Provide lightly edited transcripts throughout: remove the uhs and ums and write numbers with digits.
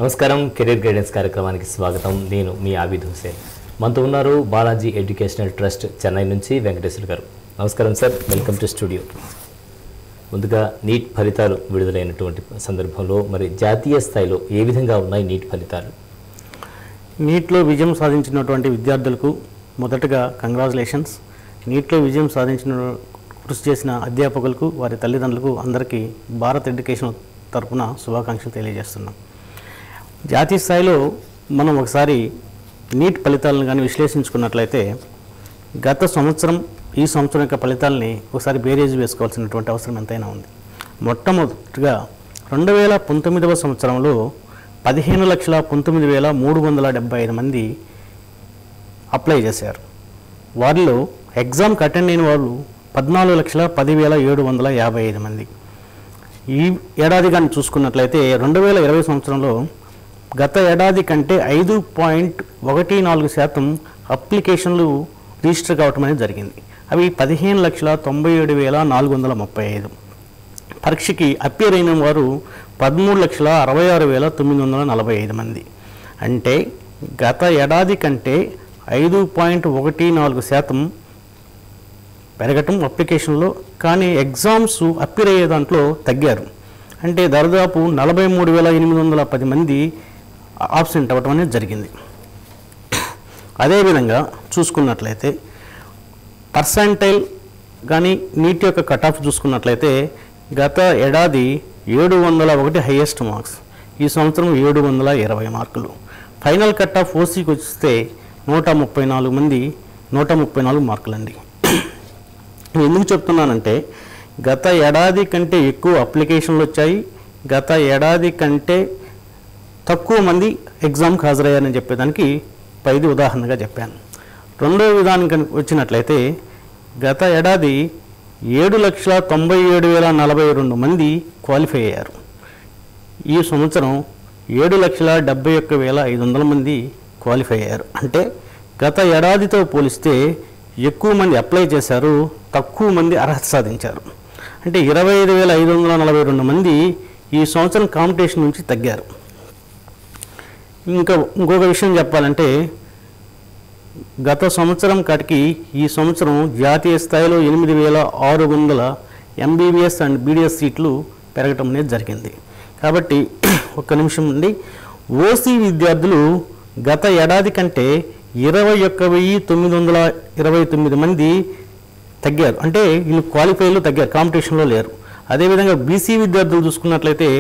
నమస్కారం, career guidance కార్యక్రమానికి స్వాగతం. నేను మీ ఆబిద్ హుసేన్. మనతో ఉన్నారు బాలాజీ ఎడ్యుకేషనల్ ట్రస్ట్ చెన్నై నుంచి వెంకటేశ్వర గారు. నమస్కారం సార్, వెల్కమ్ టు స్టూడియో. ముందుగా నీట్ ఫలితాలు విడుదలైనటువంటి సందర్భంలో మరి జాతీయ స్థాయిలో ఏ విధంగా ఉన్నాయి నీట్ ఫలితాలు? నీట్లో విజయం సాధించినటువంటి విద్యార్థులకు మొదటగా కంగ్రాచులేషన్స్. నీట్లో విజయం సాధించిన కృషి చేసిన అధ్యాపకులకు, వారి తల్లిదండ్రులకు అందరికీ భారత్ ఎడ్యుకేషన్ తరఫున శుభాకాంక్షలు తెలియజేస్తున్నాం. జాతీయ స్థాయిలో మనం ఒకసారి నీట్ ఫలితాలను కానీ విశ్లేషించుకున్నట్లయితే గత సంవత్సరం ఈ సంవత్సరం యొక్క ఫలితాలని ఒకసారి బేరేజ్ వేసుకోవాల్సినటువంటి అవసరం ఎంతైనా ఉంది. మొట్టమొదటిగా 2019వ సంవత్సరంలో 15,19,375 మంది అప్లై చేశారు. వారిలో ఎగ్జామ్కి అటెండ్ అయిన వాళ్ళు 14,10,755 మంది. ఈ ఏడాది కానీ చూసుకున్నట్లయితే 2020 సంవత్సరంలో గత ఏడాది కంటే 5.14% అప్లికేషన్లు రిజిస్టర్ కావటం అనేది జరిగింది. అవి 15,97,435. పరీక్షకి అపియర్ అయిన వారు 13,66,945 మంది. అంటే గత ఏడాది కంటే 5.14% పెరగటం అప్లికేషన్లో. కానీ ఎగ్జామ్స్ అపియర్ అయ్యే దాంట్లో తగ్గారు. అంటే దాదాపు 43,810 మంది ఆబ్సెంట్ అవ్వటం అనేది జరిగింది. అదేవిధంగా చూసుకున్నట్లయితే పర్సంటైల్ కానీ నీట్ యొక్క కట్ ఆఫ్ చూసుకున్నట్లయితే గత ఏడాది 701 హైయెస్ట్ మార్క్స్, ఈ సంవత్సరం 720 మార్కులు. ఫైనల్ కట్ ఆఫ్ ఓసీకి వస్తే 134 మార్కులండి. ఎందుకు చెప్తున్నానంటే గత ఏడాది కంటే ఎక్కువ అప్లికేషన్లు వచ్చాయి, గత ఏడాది కంటే తక్కువ మంది ఎగ్జామ్కి హాజరయ్యారని చెప్పేదానికి పైది ఉదాహరణగా చెప్పాను. రెండవ విధానం వచ్చినట్లయితే గత ఏడాది 7,97,042 మంది క్వాలిఫై అయ్యారు. ఈ సంవత్సరం 7,71,500 మంది క్వాలిఫై అయ్యారు. అంటే గత ఏడాదితో పోలిస్తే ఎక్కువ మంది అప్లై చేశారు, తక్కువ మంది అర్హత సాధించారు. అంటే 25,542 మంది ఈ సంవత్సరం కాంపిటీషన్ నుంచి తగ్గారు. ఇంకొక విషయం చెప్పాలంటే గత సంవత్సరం కాటికి ఈ సంవత్సరం జాతీయ స్థాయిలో 8,600 ఎంబీబీఎస్ అండ్ బీడీఎస్ సీట్లు పెరగటం అనేది జరిగింది. కాబట్టి ఒక్క నిమిషం నుండి ఓసీ విద్యార్థులు గత ఏడాది కంటే 21,929 మంది తగ్గారు. అంటే వీళ్ళు క్వాలిఫైలో తగ్గారు, కాంపిటీషన్లో లేరు. అదేవిధంగా బీసీ విద్యార్థులు చూసుకున్నట్లయితే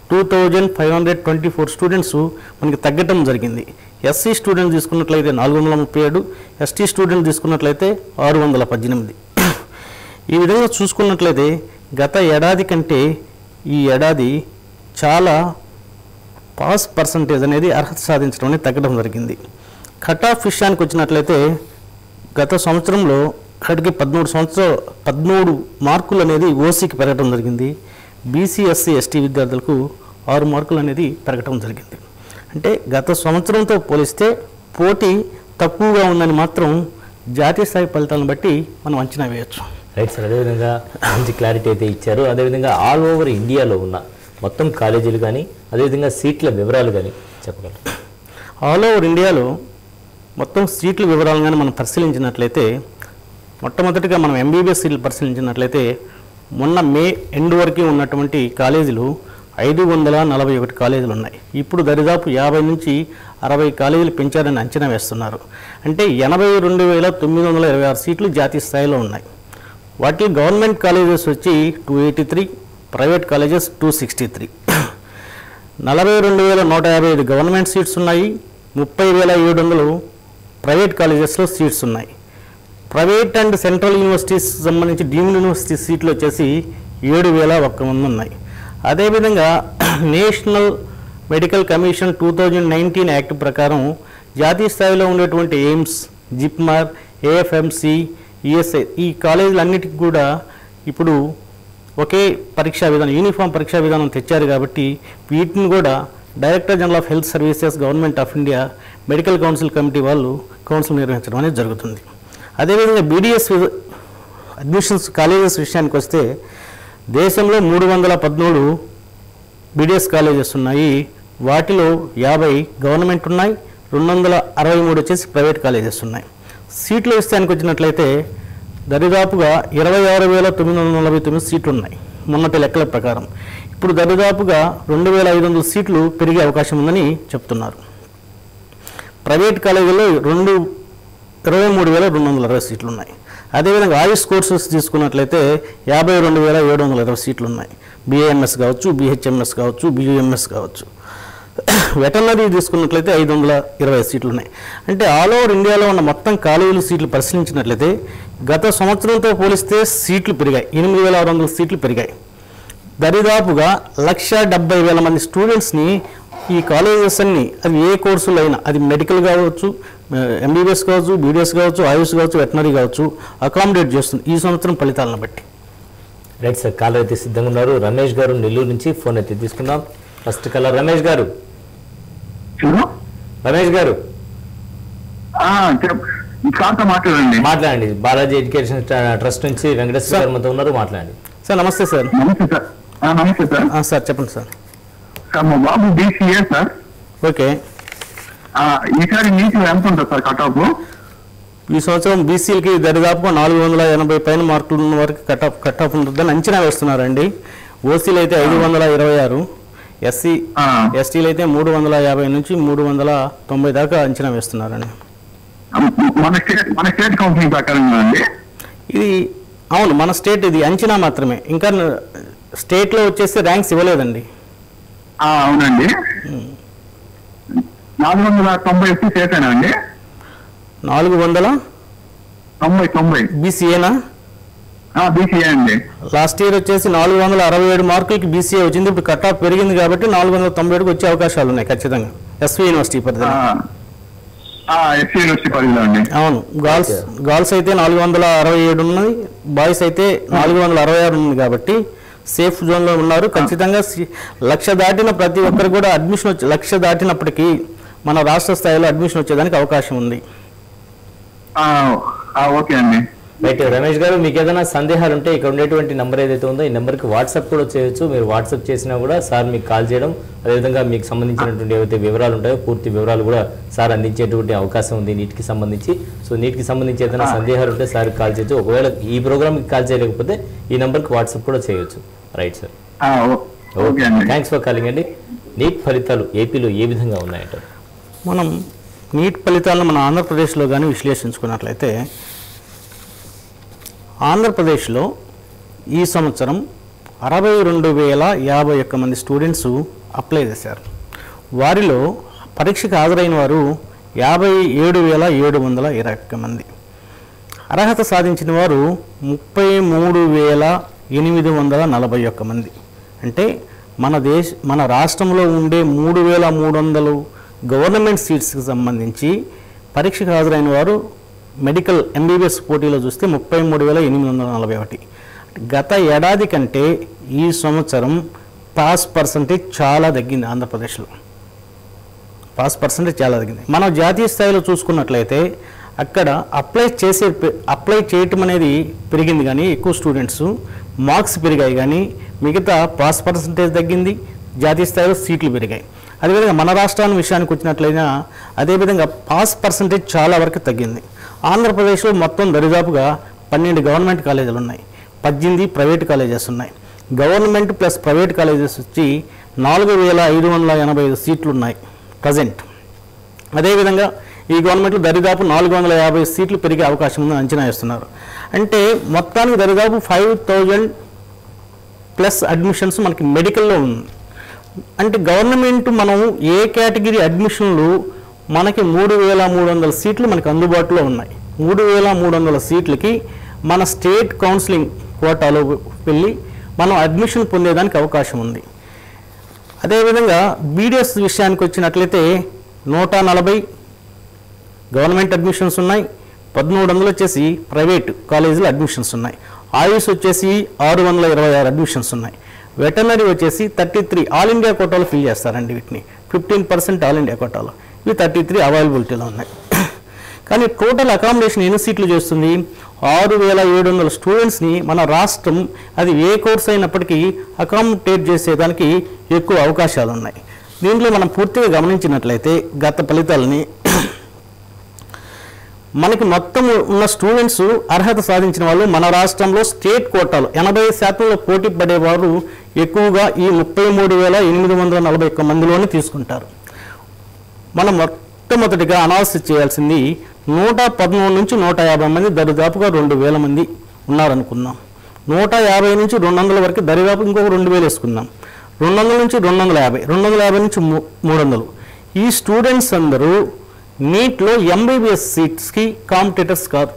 2,524 స్టూడెంట్స్ మనకి తగ్గటం జరిగింది. ఎస్సీ స్టూడెంట్ తీసుకున్నట్లయితే 437, ఎస్టీ స్టూడెంట్ తీసుకున్నట్లయితే 618. ఈ విధంగా చూసుకున్నట్లయితే గత ఏడాది కంటే ఈ ఏడాది చాలా పాస్ పర్సంటేజ్ అనేది అర్హత సాధించడం అనేది తగ్గడం జరిగింది. కట్ ఆఫ్ విషయానికి వచ్చినట్లయితే గత సంవత్సరంలో ఇక్కడికి 13 మార్కులు అనేది ఓసీకి పెరగడం జరిగింది. బీసీ, ఎస్సీ, ఎస్టీ విద్యార్థులకు 6 మార్కులు అనేది పెరగడం జరిగింది. అంటే గత సంవత్సరంతో పోలిస్తే పోటీ తక్కువగా ఉందని మాత్రం జాతీయ స్థాయి ఫలితాలను బట్టి మనం అంచనా వేయచ్చు. రైట్ సార్, అదేవిధంగా మంచి క్లారిటీ అయితే ఇచ్చారు. అదేవిధంగా ఆల్ ఓవర్ ఇండియాలో ఉన్న మొత్తం కాలేజీలు కానీ అదేవిధంగా సీట్ల వివరాలు కానీ చెప్పగలరు? ఆల్ ఓవర్ ఇండియాలో మొత్తం సీట్ల వివరాలు కానీ మనం పరిశీలించినట్లయితే మొట్టమొదటిగా మనం ఎంబీబీఎస్ సీట్లు పరిశీలించినట్లయితే మొన్న మే ఎండ్ వరకు ఉన్నటువంటి కాలేజీలు 541 కాలేజీలు ఉన్నాయి. ఇప్పుడు దరిదాపు 50 నుంచి 60 కాలేజీలు పెంచారని అంచనా వేస్తున్నారు. అంటే 82,926 సీట్లు జాతీయ స్థాయిలో ఉన్నాయి. వాటిలో గవర్నమెంట్ కాలేజెస్ వచ్చి 283, ప్రైవేట్ కాలేజెస్ 263. 42,155 గవర్నమెంట్ సీట్స్ ఉన్నాయి, 30,700 ప్రైవేట్ కాలేజెస్లో సీట్స్ ఉన్నాయి. ప్రైవేట్ అండ్ సెంట్రల్ యూనివర్సిటీస్ సంబంధించి డీమ్డ్ యూనివర్సిటీ సీట్లు వచ్చేసి 7,001 మంది ఉన్నాయి. అదేవిధంగా నేషనల్ మెడికల్ కమిషన్ 2019 యాక్ట్ ప్రకారం జాతీయ స్థాయిలో ఉండేటువంటి ఎయిమ్స్, జిప్మార్, ఏఎఫ్ఎంసి, ఈఎస్ఐ ఈ కాలేజీలన్నిటికీ కూడా ఇప్పుడు ఒకే పరీక్షా విధానం, యూనిఫామ్ పరీక్షా విధానం తెచ్చారు. కాబట్టి వీటిని కూడా director general of health services, government of India, medical council committee వాళ్ళు కౌన్సిల్ నిర్వహించడం అనేది జరుగుతుంది. అదేవిధంగా బీడీఎస్ అడ్మిషన్స్ కాలేజెస్ విషయానికి వస్తే దేశంలో 313 బీడీఎస్ కాలేజెస్ ఉన్నాయి. వాటిలో 50 గవర్నమెంట్ ఉన్నాయి, 263 వచ్చేసి ప్రైవేట్ కాలేజెస్ ఉన్నాయి. సీట్ల విషయానికి వచ్చినట్లయితే దరిదాపుగా 26,949 సీట్లు ఉన్నాయి మొన్నటి లెక్కల ప్రకారం. ఇప్పుడు దరిదాపుగా 2,500 సీట్లు పెరిగే అవకాశం ఉందని చెప్తున్నారు. ప్రైవేట్ కాలేజీలో 23,220 సీట్లు ఉన్నాయి. అదేవిధంగా ఆయుష్ కోర్సెస్ తీసుకున్నట్లయితే 52,720 సీట్లు ఉన్నాయి. BAMS కావచ్చు, BHMS కావచ్చు, BUMS కావచ్చు. వెటర్నరీ తీసుకున్నట్లయితే 520 సీట్లు ఉన్నాయి. అంటే ఆల్ ఓవర్ ఇండియాలో ఉన్న మొత్తం కాలేజీల సీట్లు పరిశీలించినట్లయితే గత సంవత్సరంతో పోలిస్తే సీట్లు పెరిగాయి, 8,600 సీట్లు పెరిగాయి. దరిదాపుగా 1,70,000 మంది స్టూడెంట్స్ని ఈ కాలేజెస్ అన్ని అది ఏ కోర్సులు అయినా, అది మెడికల్ కావచ్చు, MBBS కావచ్చు, BDS కావచ్చు, ఆయుష్ కావచ్చు, వెటర్నరీ కావచ్చు, అకామిడేట్ చేస్తుంది ఈ సంవత్సరం ఫలితాలను బట్టి. రైట్ సార్, కాలర్ అయితే సిద్ధంగా ఉన్నారు. రమేష్ గారు నెల్లూరు నుంచి ఫోన్ అయితే తీసుకుందాం. ఫస్ట్ కాలర్ రమేష్ గారు. రమేష్ గారు మాట్లాడండి. బాలాజీ ఎడ్యుకేషన్ ట్రస్ట్ నుంచి వెంకటేశ్వర గారు మనతో ఉన్నారు, మాట్లాడండి. సార్ నమస్తే సార్. నమస్తే సార్. సార్ చెప్పండి సార్. సార్ మా బాబు BCA సార్. ఓకే. ఈసారి నీకు ఎంత ఉంటుంది సార్ కట్ ఆఫ్? ఈ సంవత్సరం బీసీలకి దరిదాపుగా 480 పైన మార్కులు ఉన్న వరకు కట్ ఆఫ్ ఉంటుందని అంచనా వేస్తున్నారండి. ఓసీలు అయితే 526, SCలు అయితే 350 నుంచి 390 దాకా అంచనా వేస్తున్నారండి. మన స్టేట్ కౌన్సిలింగ్ ప్రకారంగా అండి ఇది? అవును, మన స్టేట్ ఇది అంచనా మాత్రమే, ఇంకా స్టేట్లో వచ్చేసి ర్యాంక్స్ ఇవ్వలేదండి. అవునండి. 490 స్టేటేనా అండి? 490 బీసీఏనా? BCA అండి. లాస్ట్ ఇయర్ వచ్చేసి 467 మార్కులకి BCA వచ్చింది. ఇప్పుడు కట్ ఆఫ్ పెరిగింది కాబట్టి 497కి వచ్చే అవకాశాలు ఉన్నాయి ఖచ్చితంగా SV యూనివర్సిటీ పరిధిలో. SV యూనివర్సిటీ పరిధిలో అండి. అవును, గర్ల్స్ అయితే 467 ఉన్నది, బాయ్స్ అయితే 466 ఉంది కాబట్టి సేఫ్ జోన్లో ఉన్నారు. ఖచ్చితంగా 1,00,000 దాటిన ప్రతి ఒక్కరు కూడా అడ్మిషన్ 1,00,000 దాటినప్పటికీ మన రాష్ట్ర స్థాయిలో అడ్మిషన్ వచ్చేదానికి అవకాశం ఉంది. ఓకే అండి. రైట్ రమేష్ గారు, మీకు ఏదైనా సందేహాలు ఉంటే ఇక్కడ ఉండేటువంటి నెంబర్ ఏదైతే ఉందో ఈ నెంబర్కి వాట్సాప్ కూడా చేయొచ్చు. మీరు వాట్సాప్ చేసినా కూడా సార్ మీకు కాల్ చేయడం, అదేవిధంగా మీకు సంబంధించినటువంటి ఏవైతే వివరాలు ఉంటాయో పూర్తి వివరాలు కూడా సార్ అందించేటువంటి అవకాశం ఉంది నీటికి సంబంధించి. సో నీటికి సంబంధించి ఏదైనా సందేహాలు ఉంటే సార్ కాల్ చేయొచ్చు. ఒకవేళ ఈ ప్రోగ్రామ్కి కాల్ చేయలేకపోతే ఈ నెంబర్కి వాట్సాప్ కూడా చేయొచ్చు. Right sir, okay, thanks for calling అండి. నీట్ ఫలితాలు ఏపీలో ఏ విధంగా ఉన్నాయంటారు? మనం నీట్ ఫలితాలను మన ఆంధ్రప్రదేశ్లో కానీ విశ్లేషించుకున్నట్లయితే ఆంధ్రప్రదేశ్లో ఈ సంవత్సరం 62,051 మంది స్టూడెంట్స్ అప్లై చేశారు. వారిలో పరీక్షకు హాజరైన వారు 57,721 మంది. అర్హత సాధించిన వారు 33,841 మంది. అంటే మన రాష్ట్రంలో ఉండే 3,300 గవర్నమెంట్ సీట్స్కి సంబంధించి పరీక్షకు హాజరైన వారు మెడికల్ MBBS పోటీలో చూస్తే 33,841. గత ఏడాది కంటే ఈ సంవత్సరం పాస్ పర్సంటేజ్ చాలా తగ్గింది. ఆంధ్రప్రదేశ్లో పాస్ పర్సంటేజ్ చాలా తగ్గింది. మనం జాతీయ స్థాయిలో చూసుకున్నట్లయితే అక్కడ అప్లై చేయటం అనేది పెరిగింది, కానీ ఎక్కువ స్టూడెంట్స్ మార్క్స్ పెరిగాయి, కానీ మిగతా పాస్ పర్సంటేజ్ తగ్గింది, జాతీయ స్థాయిలో సీట్లు పెరిగాయి. అదేవిధంగా మన రాష్ట్రాన్ని విషయానికి వచ్చినట్లయినా అదేవిధంగా పాస్ పర్సంటేజ్ చాలా వరకు తగ్గింది. ఆంధ్రప్రదేశ్లో మొత్తం దరిదాపుగా 12 గవర్నమెంట్ కాలేజీలు ఉన్నాయి, 18 ప్రైవేట్ కాలేజెస్ ఉన్నాయి. గవర్నమెంట్ ప్లస్ ప్రైవేట్ కాలేజెస్ వచ్చి 4,585 సీట్లు ఉన్నాయి ప్రజెంట్. అదేవిధంగా ఈ గవర్నమెంట్లో దరిదాపు 450 సీట్లు పెరిగే అవకాశం ఉందని అంచనా వేస్తున్నారు. అంటే మొత్తానికి దరిదాపు 5,000 ప్లస్ అడ్మిషన్స్ మనకి మెడికల్లో ఉంది. అంటే గవర్నమెంట్ మనం ఏ కేటగిరీ అడ్మిషన్లు మనకి 3,300 సీట్లు మనకు అందుబాటులో ఉన్నాయి. 3,300 సీట్లకి మన స్టేట్ కౌన్సిలింగ్ కోటాలో వెళ్ళి మనం అడ్మిషన్ పొందేదానికి అవకాశం ఉంది. అదేవిధంగా BDS విషయానికి వచ్చినట్లయితే 140 గవర్నమెంట్ అడ్మిషన్స్ ఉన్నాయి, 1,300 వచ్చేసి ప్రైవేట్ కాలేజీలో అడ్మిషన్స్ ఉన్నాయి. ఆయుష్ వచ్చేసి 626 అడ్మిషన్స్ ఉన్నాయి. వెటర్నరీ వచ్చేసి 33 ఆల్ ఇండియా కోటాలో ఫిల్ చేస్తారండి. వీటిని 15% ఆల్ ఇండియా కోటాలో, ఇవి 33 అవైలబిలిటీలో ఉన్నాయి. కానీ టోటల్ అకామిడేషన్ ఎన్ని సీట్లు చేస్తుంది? 6,700 స్టూడెంట్స్ని మన రాష్ట్రం అది ఏ కోర్స్ అయినప్పటికీ అకామిడేట్ చేసేదానికి ఎక్కువ అవకాశాలు ఉన్నాయి. దీంట్లో మనం పూర్తిగా గమనించినట్లయితే గత ఫలితాలని మనకి మొత్తం ఉన్న స్టూడెంట్స్ అర్హత సాధించిన వాళ్ళు మన రాష్ట్రంలో స్టేట్ కోటాలో 80% పోటీ పడేవారు ఎక్కువగా ఈ 33,841 మందిలోనే తీసుకుంటారు. మనం మొట్టమొదటిగా అనాలిసిస్ చేయాల్సింది 113 నుంచి 150 మంది, దరిదాపుగా 2,000 మంది ఉన్నారనుకుందాం. 150 నుంచి 200 వరకు దరిదాపు ఇంకొక 2,000 వేసుకుందాం. 200 నుంచి 250, 250 నుంచి 300. ఈ స్టూడెంట్స్ అందరూ నీట్లో ఎంబీబీఎస్ సీట్స్కి కాంపిటేటర్స్ కాదు.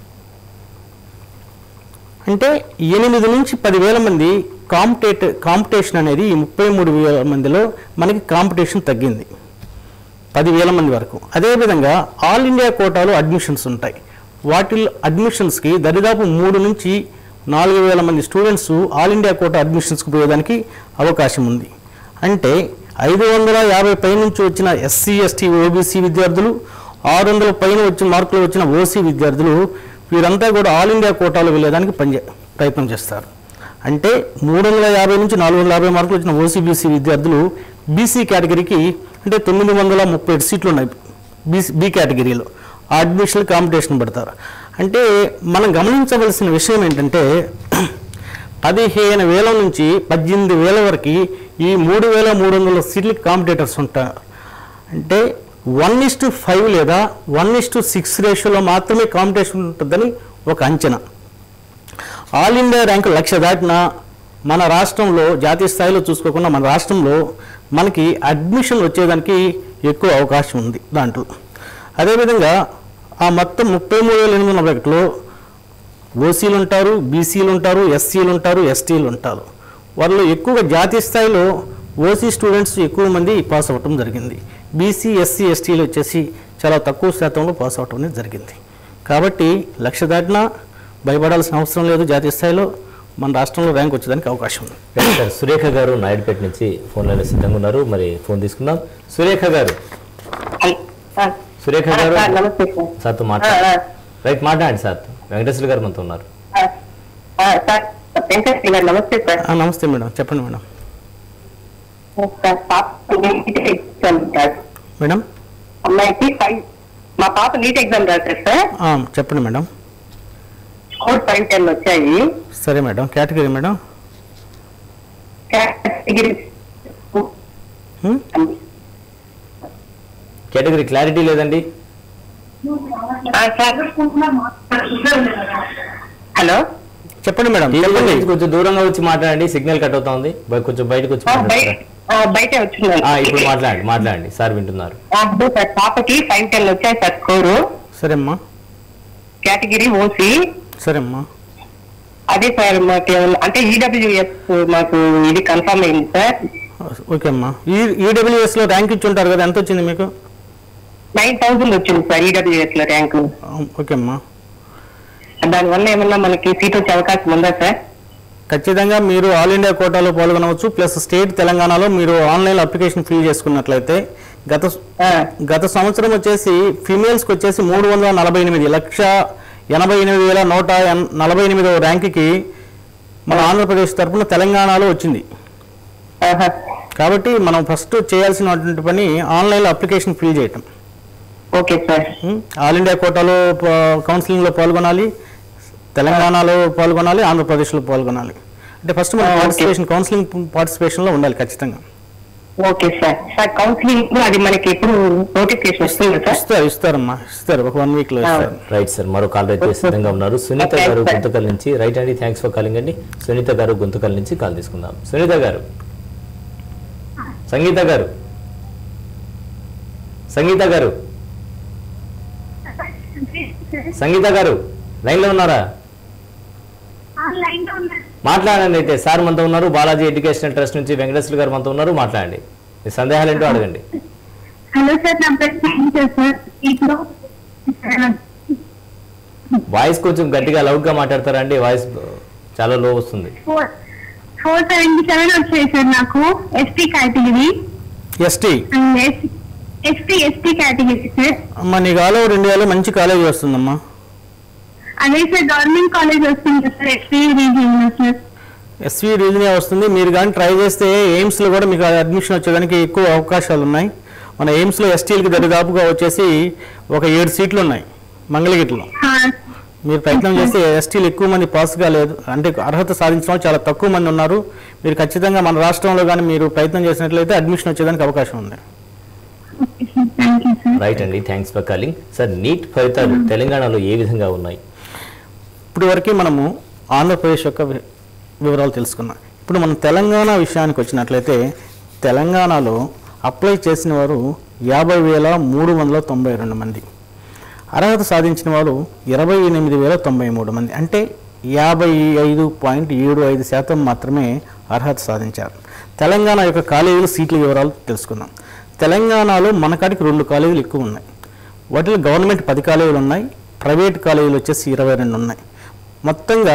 అంటే 8 నుంచి 10,000 మంది కాంపిటీషన్ అనేది ఈ 33,000 మందిలో మనకి కాంపిటీషన్ తగ్గింది 10,000 మంది వరకు. అదేవిధంగా ఆల్ ఇండియా కోటాలో అడ్మిషన్స్ ఉంటాయి. వాటిల్లో అడ్మిషన్స్కి దరిదాపు 3 నుంచి 4,000 మంది స్టూడెంట్స్ ఆల్ ఇండియా కోటా అడ్మిషన్స్కి పోయేదానికి అవకాశం ఉంది. అంటే 550 పై నుంచి వచ్చిన ఎస్సీ ఎస్టీ ఓబీసీ విద్యార్థులు, 600 పైన వచ్చిన మార్కులు వచ్చిన ఓసీ విద్యార్థులు, వీరంతా కూడా ఆల్ ఇండియా కోటాలో వెళ్ళేదానికి ప్రయత్నం చేస్తారు. అంటే 350 నుంచి 450 మార్కులు వచ్చిన ఓసీబీసీ విద్యార్థులు బీసీ కేటగిరీకి, అంటే 937 సీట్లు ఉన్నాయి బి కేటగిరీలో, ఆ అడ్మిషన్ కాంపిటీషన్ పెడతారు. అంటే మనం గమనించవలసిన విషయం ఏంటంటే 15,000 నుంచి 18,000 వరకు ఈ 3,300 సీట్లకి కాంపిటేటర్స్ ఉంటారు. అంటే 1:5 లేదా 1:6 రేషియోలో మాత్రమే కాంపిటీషన్ ఉంటుందని ఒక అంచనా. ఆల్ ఇండియా ర్యాంకు 1,00,000 దాటిన మన రాష్ట్రంలో, జాతీయ స్థాయిలో చూసుకోకుండా మన రాష్ట్రంలో మనకి అడ్మిషన్ వచ్చేదానికి ఎక్కువ అవకాశం ఉంది దాంట్లో. అదేవిధంగా ఆ మొత్తం 33,841లో ఓసీలు ఉంటారు, బీసీలు ఉంటారు, ఎస్సీలు ఉంటారు, ఎస్టీలు ఉంటారు. వాళ్ళు ఎక్కువగా జాతీయ స్థాయిలో ఓసీ స్టూడెంట్స్ ఎక్కువ మంది పాస్ అవ్వటం జరిగింది. బీసీ ఎస్సీ ఎస్టీలు వచ్చేసి చాలా తక్కువ శాతంలో పాస్ అవ్వటం అనేది జరిగింది. కాబట్టి 1,00,000 దాటినా భయపడాల్సిన అవసరం లేదు. జాతీయ స్థాయిలో మన రాష్ట్రంలో ర్యాంక్ వచ్చేదానికి అవకాశం ఉంది. సార్ సురేఖ గారు నాయుడుపేట నుంచి ఫోన్లో సిద్ధంగా ఉన్నారు, మరి ఫోన్ తీసుకుందాం. సురేఖ గారు సార్తో మాట్లాడండి. రైట్, మాట్లాడండి సార్. వెంకటేశ్వర గారు మనతో ఉన్నారు. నమస్తే మేడం, చెప్పండి మేడం. మేడం అమ్మాయికి మా పాప నీట్ ఎగ్జామ్ రాశారు సార్. చెప్పండి మేడం. స్కోర్ 510 వచ్చాయి. సరే madam. Category madam? Category clarity లేదండి. హలో, చెప్పండి మేడం. చెప్పండి, కొంచెం దూరంగా వచ్చి మాట్లాడండి, సిగ్నల్ కట్ అవుతా ఉంది. కొంచెం బయటకు వచ్చి బయట వచ్చింది. ఇప్పుడు మాట్లాడండి సార్, వింటున్నారు. పాపకి 510 వచ్చాయి సార్ స్కోరు. సరే అమ్మా. Category OC. సరే అమ్మా. అదే సార్ మాకు అంటే ఈడబ్ల్యూఎస్ మాకు ఇది కన్ఫర్మ్ అయింది సార్. ఓకే అమ్మా. ఈడబ్ల్యూఎస్ లో ర్యాంక్ ఇచ్చి ఉంటారు కదా, ఎంత వచ్చింది మీకు? 9,000 వచ్చింది సార్ ఈడబ్ల్యూఎస్ లో ర్యాంకు. ఓకే అమ్మా. దానివల్ల ఏమన్నా మనకి సీట్ వచ్చే అవకాశం ఉందా సార్? ఖచ్చితంగా మీరు ఆల్ ఇండియా కోటాలో పాల్గొనవచ్చు. ప్లస్ స్టేట్ తెలంగాణలో మీరు ఆన్లైన్ అప్లికేషన్ ఫిల్ చేసుకున్నట్లయితే గత సంవత్సరం వచ్చేసి ఫీమేల్స్కి వచ్చేసి 348,188,148 ర్యాంక్కి మన ఆంధ్రప్రదేశ్ తరఫున తెలంగాణలో వచ్చింది. కాబట్టి మనం ఫస్ట్ చేయాల్సినటువంటి పని ఆన్లైన్లో అప్లికేషన్ ఫిల్ చేయటం. Okay sir. ఆల్ ఇండియా కోటాలో కౌన్సిలింగ్లో పాల్గొనాలి, తెలంగాణలో పాల్గొనాలి, ఆంధ్రప్రదేశ్లో పాల్గొనాలి. అంటే ఫస్ట్ మనం కౌన్సిలింగ్ పార్టిసిపేషన్లో ఉండాలి ఖచ్చితంగా. Okay sir. సార్ కౌన్సిలింగ్ అది మనకి ఎప్పుడు నోటిఫికేషన్ వస్తుంది సార్? ఇస్తారమ్మా, ఇస్తారు. ఒక 1 వీక్ లో ఇస్తారు. Right sir. మరో కాల్ రైట్ సిద్ధంగా ఉన్నారు. సునీత గారు గుంతకల్ నుంచి. రైట్ అండి, థ్యాంక్స్ ఫర్ కాలింగ్ అండి. సునీత గారు గుంతకల్ నుంచి కాల్ తీసుకుందాం. సునీత గారు, సంగీత గారు లైన్ లో ఉన్నారా? మాట్లాడండి. అయితే సార్ మనతో ఉన్నారు, బాలాజీ ఎడ్యుకేషనల్ ట్రస్ట్ నుంచి వెంకటేశ్వర గారు మనతో ఉన్నారు, మాట్లాడండి. మీ సందేహాలు ఏంటో అడగండి. హలో సార్, నా పేరు వాయిస్ కొంచెం గట్టిగా లౌడ్ గా మాట్లాడతారా అండి? వాయిస్ చాలా లో వస్తుంది. 477 వచ్చాయి సార్ నాకు. ST category. ST category sir. అమ్మా, నీకు ఆల్ ఓవర్ ఇండియాలో మంచి కాలేజ్ వస్తుందమ్మా. అదే సార్, గవర్నమెంట్ కాలేజ్ వస్తుంది sir, ST region sir. SV రీజనే వస్తుంది. మీరు కానీ ట్రై చేస్తే ఎయిమ్స్లో కూడా మీకు అడ్మిషన్ వచ్చేదానికి ఎక్కువ అవకాశాలు ఉన్నాయి. మన ఎయిమ్స్లో ఎస్టీలకి దరిదాపుగా వచ్చేసి ఒక 7 సీట్లు ఉన్నాయి మంగళగిరిలో. మీరు ప్రయత్నం చేస్తే ఎస్టీలు ఎక్కువ మంది పాస్ కాలేదు, అంటే అర్హత సాధించిన వాళ్ళు చాలా తక్కువ మంది ఉన్నారు. మీరు ఖచ్చితంగా మన రాష్ట్రంలో కానీ మీరు ప్రయత్నం చేసినట్లయితే అడ్మిషన్ వచ్చేదానికి అవకాశం ఉంది. రైట్ అండి, thanks for calling. Sir, NEET ఫలితాలు తెలంగాణలో ఏ విధంగా ఉన్నాయి? ఇప్పటి వరకు మనము ఆంధ్రప్రదేశ్ యొక్క వివరాలు తెలుసుకున్నాం. ఇప్పుడు మనం తెలంగాణ విషయానికి వచ్చినట్లయితే తెలంగాణలో అప్లై చేసిన వారు 50,392 మంది, అర్హత సాధించిన వారు 28,093 మంది, అంటే 55.75% మాత్రమే అర్హత సాధించారు. తెలంగాణ యొక్క కాలేజీల సీట్ల వివరాలు తెలుసుకుందాం. తెలంగాణలో మనకాడికి 2 కాలేజీలు ఎక్కువ ఉన్నాయి. వాటిలో గవర్నమెంట్ 10 కాలేజీలు ఉన్నాయి, ప్రైవేట్ కాలేజీలు వచ్చేసి 22 ఉన్నాయి. మొత్తంగా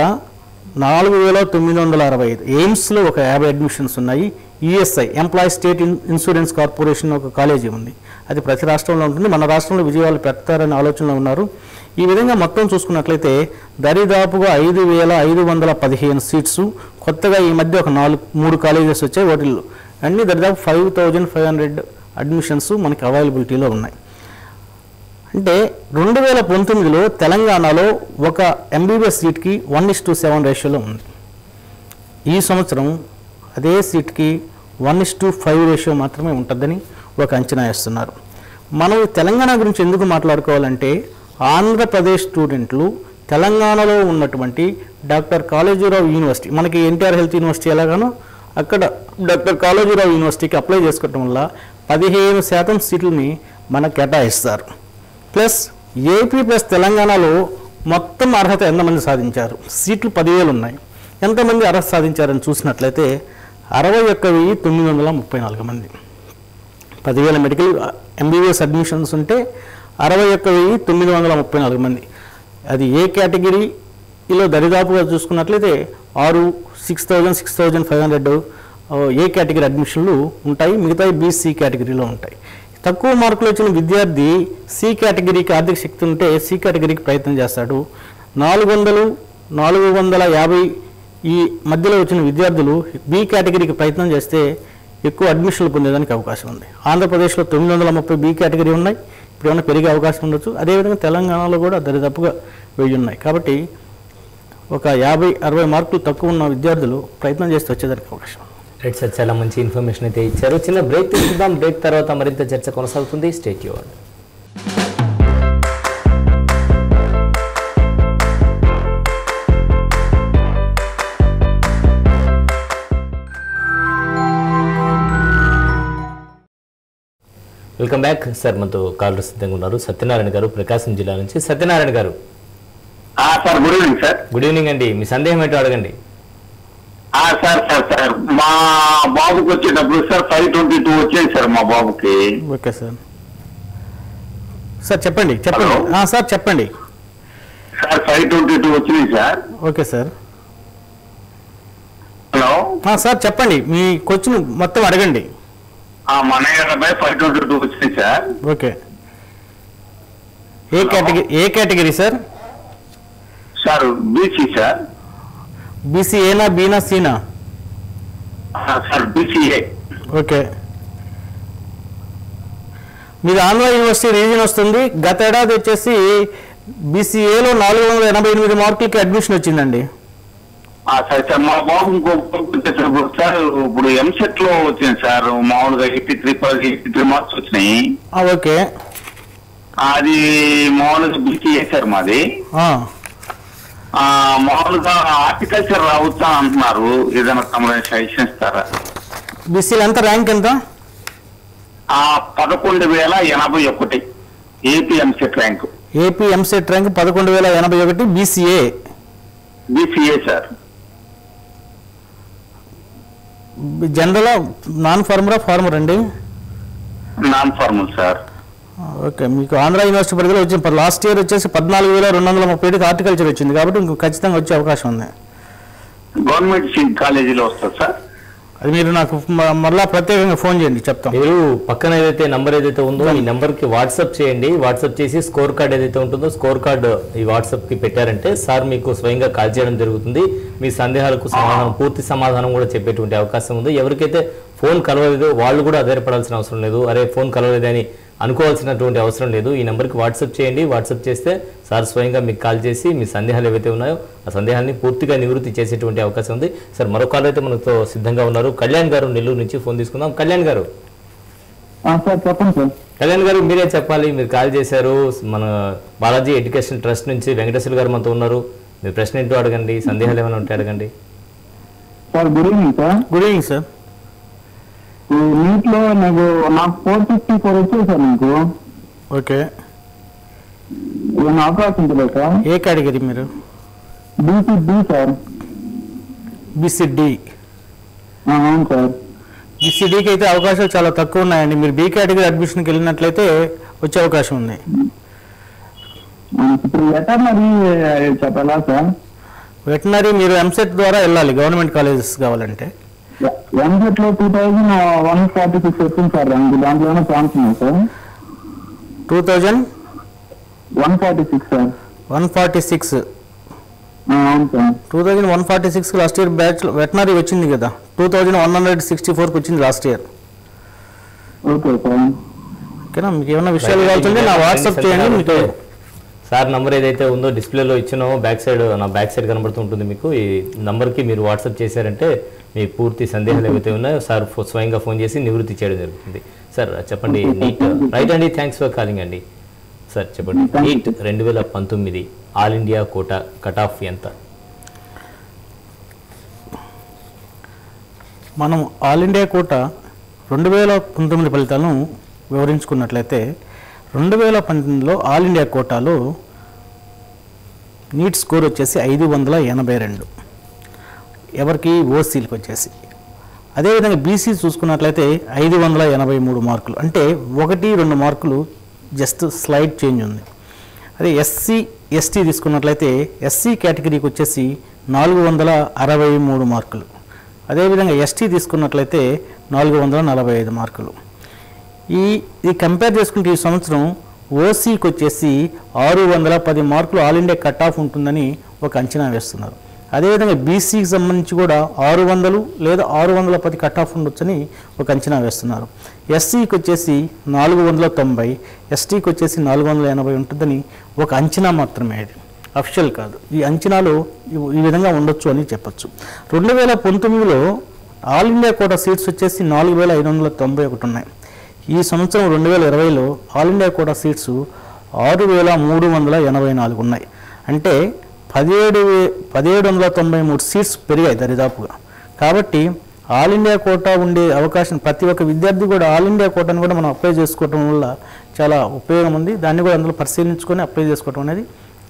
4,965. ఎయిమ్స్లో ఒక 50 అడ్మిషన్స్ ఉన్నాయి. ESI employees state insurance corporation ఒక కాలేజీ ఉంది, అది ప్రతి రాష్ట్రంలో ఉంటుంది. మన రాష్ట్రంలో విజయవాడలో పెడతారనే ఆలోచనలో ఉన్నారు. ఈ విధంగా మొత్తం చూసుకున్నట్లయితే దరిదాపుగా 5,515 సీట్స్. కొత్తగా ఈ మధ్య ఒక 3 కాలేజెస్ వచ్చాయి, వాటిల్లో అన్నీ దరిదాపు 5,500 అడ్మిషన్స్ మనకి అవైలబిలిటీలో ఉన్నాయి. అంటే 2019లో తెలంగాణలో ఒక ఎంబీబీఎస్ సీట్కి 1:7 రేషియోలో ఉంది. ఈ సంవత్సరం అదే సీట్కి 1:5 రేషియో మాత్రమే ఉంటుందని ఒక అంచనా వేస్తున్నారు. మనం తెలంగాణ గురించి ఎందుకు మాట్లాడుకోవాలంటే ఆంధ్రప్రదేశ్ స్టూడెంట్లు తెలంగాణలో ఉన్నటువంటి డాక్టర్ కాళోజీరావు యూనివర్సిటీ, మనకి ఎన్టీఆర్ హెల్త్ యూనివర్సిటీ ఎలాగానో అక్కడ డాక్టర్ కాళోజీరావు యూనివర్సిటీకి అప్లై చేసుకోవడం వల్ల 15% సీట్లని మనకు కేటాయిస్తారు. ప్లస్ ఏపీ ప్లస్ తెలంగాణలో మొత్తం అర్హత ఎంతమంది సాధించారు? సీట్లు 10,000 ఉన్నాయి. ఎంతమంది అర్హత సాధించారని చూసినట్లయితే 61,934 మంది. 10,000 మెడికల్ ఎంబీబీఎస్ అడ్మిషన్స్ ఉంటే 61,934 మంది. అది ఏ కేటగిరీలో దరిదాపుగా చూసుకున్నట్లయితే 6,500 ఏ కేటగిరీ అడ్మిషన్లు ఉంటాయి, మిగతా బీసీ కేటగిరీలో ఉంటాయి. తక్కువ మార్కులు వచ్చిన విద్యార్థి సి కేటగిరీకి ఆర్థిక శక్తి ఉంటే సి కేటగిరీకి ప్రయత్నం చేస్తాడు. 400, 450 ఈ మధ్యలో వచ్చిన విద్యార్థులు బి కేటగిరీకి ప్రయత్నం చేస్తే ఎక్కువ అడ్మిషన్లు పొందేదానికి అవకాశం ఉంది. ఆంధ్రప్రదేశ్లో 930 బి కేటగిరీ ఉన్నాయి, ఇప్పుడు ఏమైనా పెరిగే అవకాశం ఉండొచ్చు. అదేవిధంగా తెలంగాణలో కూడా దరిదాపుగా 1000 ఉన్నాయి. కాబట్టి ఒక 50-60 మార్కులు తక్కువ ఉన్న విద్యార్థులు ప్రయత్నం చేస్తే వచ్చేదానికి అవకాశం. రైట్ సార్, చాలా మంచి ఇన్ఫర్మేషన్ అయితే ఇచ్చారు. చిన్న బ్రేక్ తీసుకుందాం. బ్రేక్ తర్వాత మరింత చర్చ కొనసాగుతుంది. Stay tuned. Welcome back. Sir, మనతో కాలర్ సిద్ధంగా ఉన్నారు సత్యనారాయణ గారు, ప్రకాశం జిల్లా నుంచి. సత్యనారాయణ గారు, sir good evening sir. Good evening అండి. మీ సందేహం ఏంటో అడగండి. సార్ మా బాబుకి వచ్చేటప్పుడు సార్ 522 వచ్చాయి సార్ మా బాబుకి. Okay sir. సార్ చెప్పండి. సార్ చెప్పండి. సార్ 522 వచ్చినాయి sir. Okay sir. Hello sir చెప్పండి, మీ క్వశ్చన్ మొత్తం అడగండి. మన 522 వచ్చినాయి సార్. ఓకే. ఏ category sir? Sir BC sir. BC ఏనా, బీనా, సీనా? Sir BCA. ఓకే. మీది ఆంధ్ర యూనివర్సిటీ రీజన్ వస్తుంది. గత ఏడాది వచ్చేసి బీసీఏలో 488 మార్కులకి అడ్మిషన్ వచ్చిందండి. సార్ మా బాబు వచ్చేటప్పుడు సార్ ఇప్పుడు ఎంసెట్ లో వచ్చింది సార్, మామూలుగా 83 మార్క్స్ వచ్చినాయి. ఓకే. అది మామూలుగా బీసీఏ సార్ మాది. మామూలుగా హార్టికల్చర్ రావచ్చా అంటున్నారు, ఏదైనా తమరు సజెషన్ ఇస్తారా? బీసీలో ఎంత ర్యాంక్ ఎంత? 11,081 AP EAMCET rank. AP EAMCET rank 11,081 BCA. BCA sir. General non ఫార్మరా, ఫార్మర్ అండి? Non formal sir. ఓకే. మీకు ఆంధ్ర యూనివర్సిటీ పరిధిలో వచ్చింది. లాస్ట్ ఇయర్ వచ్చేసి 14,237 హార్టికల్చర్ వచ్చింది, కాబట్టి ఇంకో ఖచ్చితంగా వచ్చే అవకాశం ఉంది. గవర్నమెంట్ కాలేజీలో వస్తుంది సార్. అది మీరు నాకు మళ్ళీ ప్రత్యేకంగా ఫోన్ చేయండి, చెప్తాం. మీరు పక్కన ఏదైతే నంబర్ ఏదైతే ఉందో ఈ నెంబర్కి వాట్సాప్ చేయండి. వాట్సాప్ చేసి స్కోర్ కార్డ్ ఏదైతే ఉంటుందో స్కోర్ కార్డు ఈ వాట్సాప్కి పెట్టారంటే సార్ మీకు స్వయంగా కాల్ చేయడం జరుగుతుంది. మీ సందేహాలకు సమాధానం, పూర్తి సమాధానం కూడా చెప్పేటువంటి అవకాశం ఉంది. ఎవరికైతే ఫోన్ కలవలేదో వాళ్ళు కూడా ఆధారపడాల్సిన అవసరం లేదు. అరే ఫోన్ కలవలేదని అనుకోవాల్సినటువంటి అవసరం లేదు. ఈ నెంబర్కి వాట్సాప్ చేయండి. వాట్సాప్ చేస్తే సార్ స్వయంగా మీకు కాల్ చేసి మీ సందేహాలు ఏవైతే ఉన్నాయో ఆ సందేహాన్ని పూర్తిగా నివృత్తి చేసేటువంటి అవకాశం ఉంది. సార్ మరో కాల్ అయితే మనతో సిద్ధంగా ఉన్నారు. కళ్యాణ్ గారు నెల్లూరు నుంచి ఫోన్ తీసుకుందాం. కళ్యాణ్ గారు. సార్ చెప్పండి సార్. కళ్యాణ్ గారు మీరే చెప్పాలి. మీరు కాల్ చేశారు. మన బాలాజీ ఎడ్యుకేషన్ ట్రస్ట్ నుంచి వెంకటేశ్వర గారు మనతో ఉన్నారు. మీరు ప్రశ్న ఏంటో అడగండి, సందేహాలు ఏమైనా ఉంటే అడగండి. Sir good evening sir. Good evening sir. నీట్లో నాకు 454 వచ్చాయి సార్. మీకు ఓకే, ఏమైనా అవకాశం ఉంటుందా సార్? ఏ కేటగిరీ మీరు? BCD sir. బీసీడీ? అవును సార్. బీసీడీకి అయితే అవకాశాలు చాలా తక్కువ ఉన్నాయండి. మీరు బీ కేటగిరీ అడ్మిషన్కి వెళ్ళినట్లయితే వచ్చే అవకాశం ఉంది. ఇప్పుడు వెటర్నరీ చెప్పాలా సార్? వెటనరీ మీరు ఎంసెట్ ద్వారా వెళ్ళాలి గవర్నమెంట్ కాలేజెస్ కావాలంటే. ఎంసెట్ లో 2146 వచ్చింది సార్. దాంట్లో ఏమైనా ఛాన్స్ ఉందా సార్? 2146 సార్. 146. అవును sir. 2146 last year batch veterinary వచ్చింది కదా. 2164కి వచ్చింది లాస్ట్ ఇయర్. Okay sir. ఓకేనా? మీకు ఏమైనా విషయాలు కావాల్సింటే నా వాట్సాప్ చేయండి. మీకు సార్ నంబర్ ఏదైతే ఉందో డిస్ప్లేలో ఇచ్చినామో బ్యాక్ సైడ్ కనబడుతుంటుంది. మీకు ఈ నంబర్కి మీరు వాట్సాప్ చేశారంటే మీ పూర్తి సందేహాలు ఏవైతే ఉన్నాయో సార్ స్వయంగా ఫోన్ చేసి నివృత్తి చేయడం జరుగుతుంది. సార్ చెప్పండి. నీట్ రైట్ అండి, థ్యాంక్స్ ఫర్ కాలింగ్ అండి. సార్ చెప్పండి, NEET 2019 all India quota cut off ఎంత? మనం ఆల్ ఇండియా కోటా 2019 ఫలితాలను వివరించుకున్నట్లయితే 2019లో ఆల్ ఇండియా కోటాలో నీట్ స్కోర్ వచ్చేసి 582. ఎవరికి? ఓసీలకు వచ్చేసి. అదేవిధంగా బీసీ చూసుకున్నట్లయితే 583 మార్కులు. అంటే 1-2 మార్కులు జస్ట్ స్లైడ్ చేంజ్ ఉంది. అదే ఎస్సీ ఎస్టీ తీసుకున్నట్లయితే ఎస్సీ కేటగిరీకి వచ్చేసి 463 మార్కులు. అదేవిధంగా ఎస్టీ తీసుకున్నట్లయితే 445 మార్కులు. ఇది కంపేర్ చేసుకుంటే ఈ సంవత్సరం ఓసీకి వచ్చేసి 610 మార్కులు ఆల్ ఇండియా కట్ ఆఫ్ ఉంటుందని ఒక అంచనా వేస్తున్నారు. అదేవిధంగా బీసీకి సంబంధించి కూడా 600 లేదా 610 కట్ ఆఫ్ ఉండొచ్చని ఒక అంచనా వేస్తున్నారు. ఎస్సీకి వచ్చేసి 490, ఎస్టీకి వచ్చేసి 480 ఉంటుందని ఒక అంచనా మాత్రమే. ఇది అఫిషియల్ కాదు. ఈ అంచనాలు ఈ విధంగా ఉండొచ్చు అని చెప్పచ్చు. 2019లో ఆల్ ఇండియా కోటా సీట్స్ వచ్చేసి 4591 ఉన్నాయి. ఈ సంవత్సరం 2020లో ఆల్ ఇండియా కోటా సీట్స్ 6384 ఉన్నాయి. అంటే 1793 సీట్స్ పెరిగాయి దరిదాపుగా. కాబట్టి ఆల్ ఇండియా కోటా ఉండే అవకాశం ప్రతి ఒక్క విద్యార్థి కూడా ఆల్ ఇండియా కోటాను కూడా మనం అప్లై చేసుకోవడం వల్ల చాలా ఉపయోగం ఉంది. దాన్ని కూడా అందులో పరిశీలించుకొని అప్లై చేసుకోవడం అనేది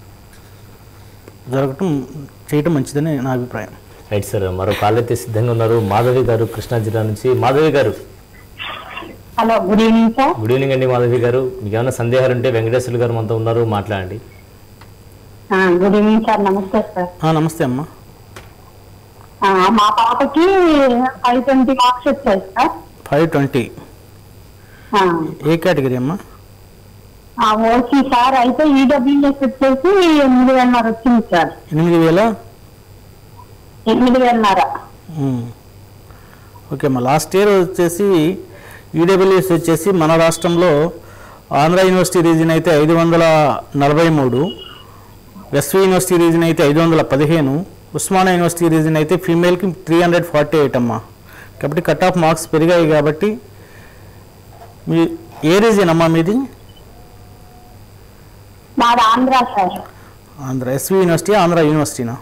చేయటం మంచిదని నా అభిప్రాయం. Right sir. మరో కాల్ అయితే సిద్ధంగా ఉన్నారు. మాధవి గారు కృష్ణా జిల్లా నుంచి. మాధవి గారు. Hello, good evening sir. Good evening అండి మాధవి గారు. మీకు ఏమైనా సందేహాలు ఉంటే వెంకటేశ్వర గారు మనతో ఉన్నారు, మాట్లాడండి. Good evening sir. నమస్తే సార్. నమస్తే అమ్మా. మా పాపకి 520 మార్క్స్ వచ్చాయి సార్. 520 ఏ కేటగిరీ అమ్మా? Okay sir. అయితే ఈడబ్ల్యూఎస్ వచ్చేసి 8,500 వచ్చింది సార్. 8,500. ఓకే అమ్మా. లాస్ట్ ఇయర్ వచ్చేసి ఈడబ్ల్యూఎస్ వచ్చేసి మన రాష్ట్రంలో ఆంధ్ర యూనివర్సిటీ రీజన్ అయితే 543, ఎస్వి యూనివర్సిటీ రీజన్ అయితే 515, ఉస్మానియా యూనివర్సిటీ రీజన్ అయితే ఫీమేల్కి 348 అమ్మా. కాబట్టి కట్ ఆఫ్ మార్క్స్ పెరిగాయి. కాబట్టి మీ ఏ రీజన్ అమ్మా మీది? మాది Andhra sir. Andhra. SV university Andhra యూనివర్సిటీనా?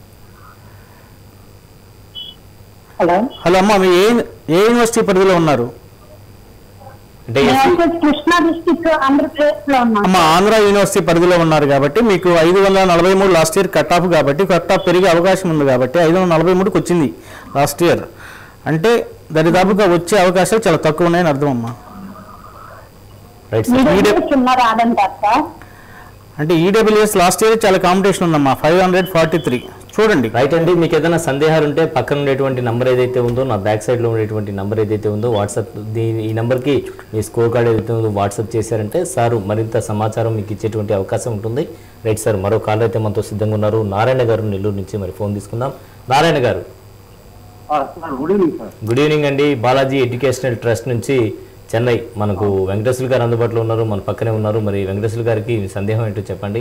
హలో హలో అమ్మా, మీ ఏ యూనివర్సిటీ పరిధిలో ఉన్నారు? అంటే కృష్ణా డిస్ట్రిక్ట్ ఆంధ్రప్రదేశ్ లో ఉన్నాం. అమ్మా, ఆంధ్ర యూనివర్సిటీ పరిధిలో ఉన్నారు కాబట్టి మీకు 543 లాస్ట్ ఇయర్ కట్ ఆఫ్. కాబట్టి కట్ ఆఫ్ పెరిగే అవకాశం ఉంది. కాబట్టి 543కి వచ్చింది లాస్ట్ ఇయర్. అంటే దరిదాపుగా వచ్చే అవకాశాలు చాలా తక్కువ ఉన్నాయని అర్థం అమ్మా. Right sir. అంటే ఈడబ్ల్యూఎస్ లాస్ట్ ఇయర్ చాలా కాంపిటీషన్ ఉందమ్మా. 543 చూడండి. రైట్ అండి. మీకు ఏదైనా సందేహాలు ఉంటే పక్కన ఉండేటువంటి నంబర్ ఏదైతే ఉందో, నా బ్యాక్ సైడ్లో ఉండేటువంటి నంబర్ ఏదైతే ఉందో వాట్సాప్, ఈ నెంబర్కి మీ స్కోర్ కార్డ్ ఏదైతే ఉందో వాట్సాప్ చేశారంటే సార్ మరింత సమాచారం మీకు ఇచ్చేటువంటి అవకాశం ఉంటుంది. రైట్ సార్, మరో కాల్ అయితే మనతో సిద్ధంగా ఉన్నారు. నారాయణ గారు నెల్లూరు నుంచి మరి ఫోన్ తీసుకుందాం. నారాయణ గారు good evening sir. Good evening అండి. బాలాజీ ఎడ్యుకేషనల్ ట్రస్ట్ నుంచి చెన్నై మనకు వెంకటేశ్వర గారు అందుబాటులో ఉన్నారు, మన పక్కనే ఉన్నారు. మరి వెంకటేశ్వర గారికి మీ సందేహం ఏంటో చెప్పండి.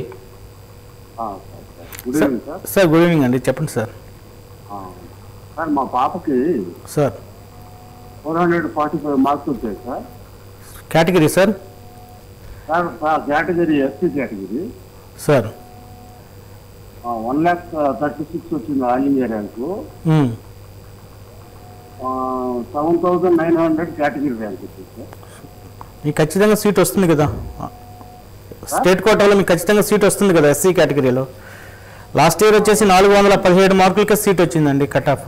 Good evening sir. Sir good evening అండి, చెప్పండి సార్. సార్ మా పాపకి సార్ 445 మార్క్స్ వచ్చాయి sir. Category sir? Sir category SC category sir. 1,36,000 వచ్చింది all India rank. 7,900 category rank వచ్చింది సార్. మీకు ఖచ్చితంగా సీట్ వస్తుంది కదా స్టేట్ కోటాలో, మీకు ఖచ్చితంగా సీట్ వస్తుంది కదా ఎస్సీ కేటగిరీలో. లాస్ట్ ఇయర్ వచ్చేసి 417 మార్కులకే సీట్ వచ్చిందండి కట్ ఆఫ్.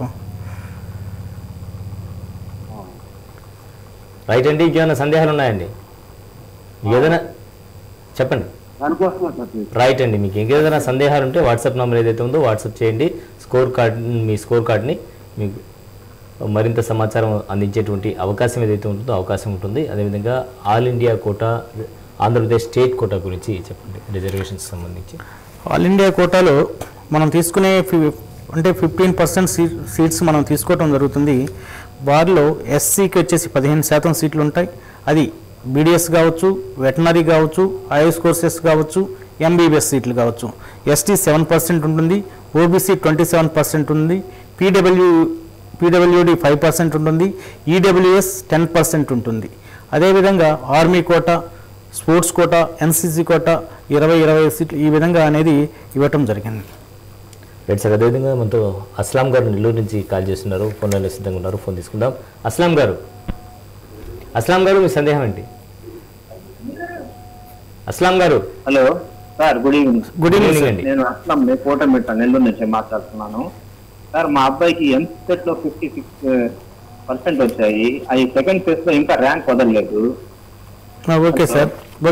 రైట్ అండి. ఇంకేమైనా సందేహాలు ఉన్నాయండి? ఏదైనా చెప్పండి. దానికోసమే సార్. రైట్ అండి. మీకు ఇంకేదైనా సందేహాలు ఉంటే వాట్సాప్ నెంబర్ ఏదైతే ఉందో వాట్సాప్ చేయండి. మీ స్కోర్ కార్డ్ని మీకు మరింత సమాచారం అందించేటువంటి అవకాశం ఏదైతే ఉంటుందో అవకాశం ఉంటుంది. అదేవిధంగా all India quota, Andhra Pradesh state quota గురించి చెప్పండి, రిజర్వేషన్స్ సంబంధించి. ఆల్ ఇండియా కోటాలో మనం తీసుకునే అంటే 15% సీట్స్ మనం తీసుకోవడం జరుగుతుంది. వారిలో ఎస్సీకి వచ్చేసి 15% సీట్లు ఉంటాయి. అది బీడీఎస్ కావచ్చు, వెటనరీ కావచ్చు, ఐఎస్ కోర్సెస్ కావచ్చు, ఎంబీబీఎస్ సీట్లు కావచ్చు. ఎస్టీ 7% ఉంటుంది, ఓబీసీ 27% ఉంది, పీడబ్ల్యూడి 5% ఉంటుంది, ఈడబ్ల్యూఎస్ 10% ఉంటుంది. అదేవిధంగా army quota, sports quota, NCC quota 20 సీట్లు ఈ విధంగా అనేది ఇవ్వటం జరిగింది. Right sir. అదేవిధంగా మనతో అస్లాం గారు నెల్లూరు నుంచి కాల్ చేస్తున్నారు, ఫోన్లో సిద్ధంగా ఉన్నారు. ఫోన్ తీసుకుందాం. అస్లాం గారు మీ సందేహం ఏంటి? అస్లాం గారు. Hello sir, good evening. Good evening అండి. నేను అస్లాం కోటమిట్ట నెల్లూరు నుంచి మాట్లాడుతున్నాను సార్. మా అబ్బాయికి ఎంసెట్ లో 56% వచ్చాయి. అవి సెకండ్ ఫేజ్ లో ఇంకా ర్యాంక్ వదలలేదు. Okay sir.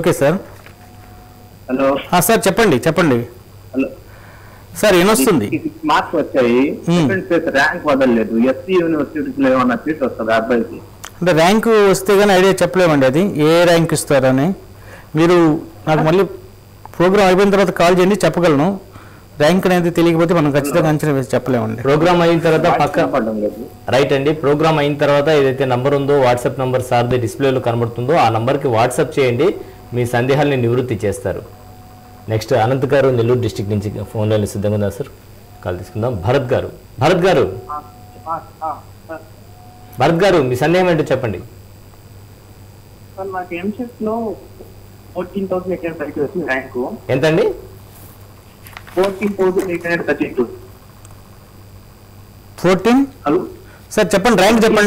హలో సార్ చెప్పండి. హలో సార్ ఏమొస్తుంది? 56 మార్క్స్ వచ్చాయి, సెకండ్ ఫేజ్ ర్యాంక్ వదలలేదు. ఎస్సీ యూనివర్సిటీలో ఏమన్నా సీట్ వస్తుంది అబ్బాయికి? అంటే ర్యాంకు వస్తే కానీ ఐడియా చెప్పలేమండి, అది ఏ ర్యాంక్ ఇస్తారని. మీరు నాకు మళ్ళీ ప్రోగ్రామ్ అయిపోయిన తర్వాత కాల్ చేయండి, చెప్పగలను. ర్యాంక్ అనేది తెలియకపోతే మనం ఖచ్చితంగా అంచనా వేసి చెప్పలేమండి. ప్రోగ్రామ్ అయిన తర్వాత రైట్ అండి. ప్రోగ్రామ్ అయిన తర్వాత ఏదైతే నంబర్ ఉందో వాట్సాప్ నంబర్ సార్ది డిస్ప్లేలో కనబడుతుందో ఆ నంబర్కి వాట్సాప్ చేయండి, మీ సందేహాలని నివృత్తి చేస్తారు. నెక్స్ట్ అనంత్ గారు నెల్లూరు డిస్టిక్ నుంచి ఫోన్లో సిద్ధంగా ఉన్నారు సార్, కాల్ తీసుకుందాం. భరత్ గారు మీ సందేహం ఏంటో చెప్పండి. సార్ నాకు ఎంసెట్ లో 14,832 ర్యాంకు. ఎంతండి? 14,832. 14? హలో సార్ చెప్పండి, ర్యాంక్ చెప్పండి.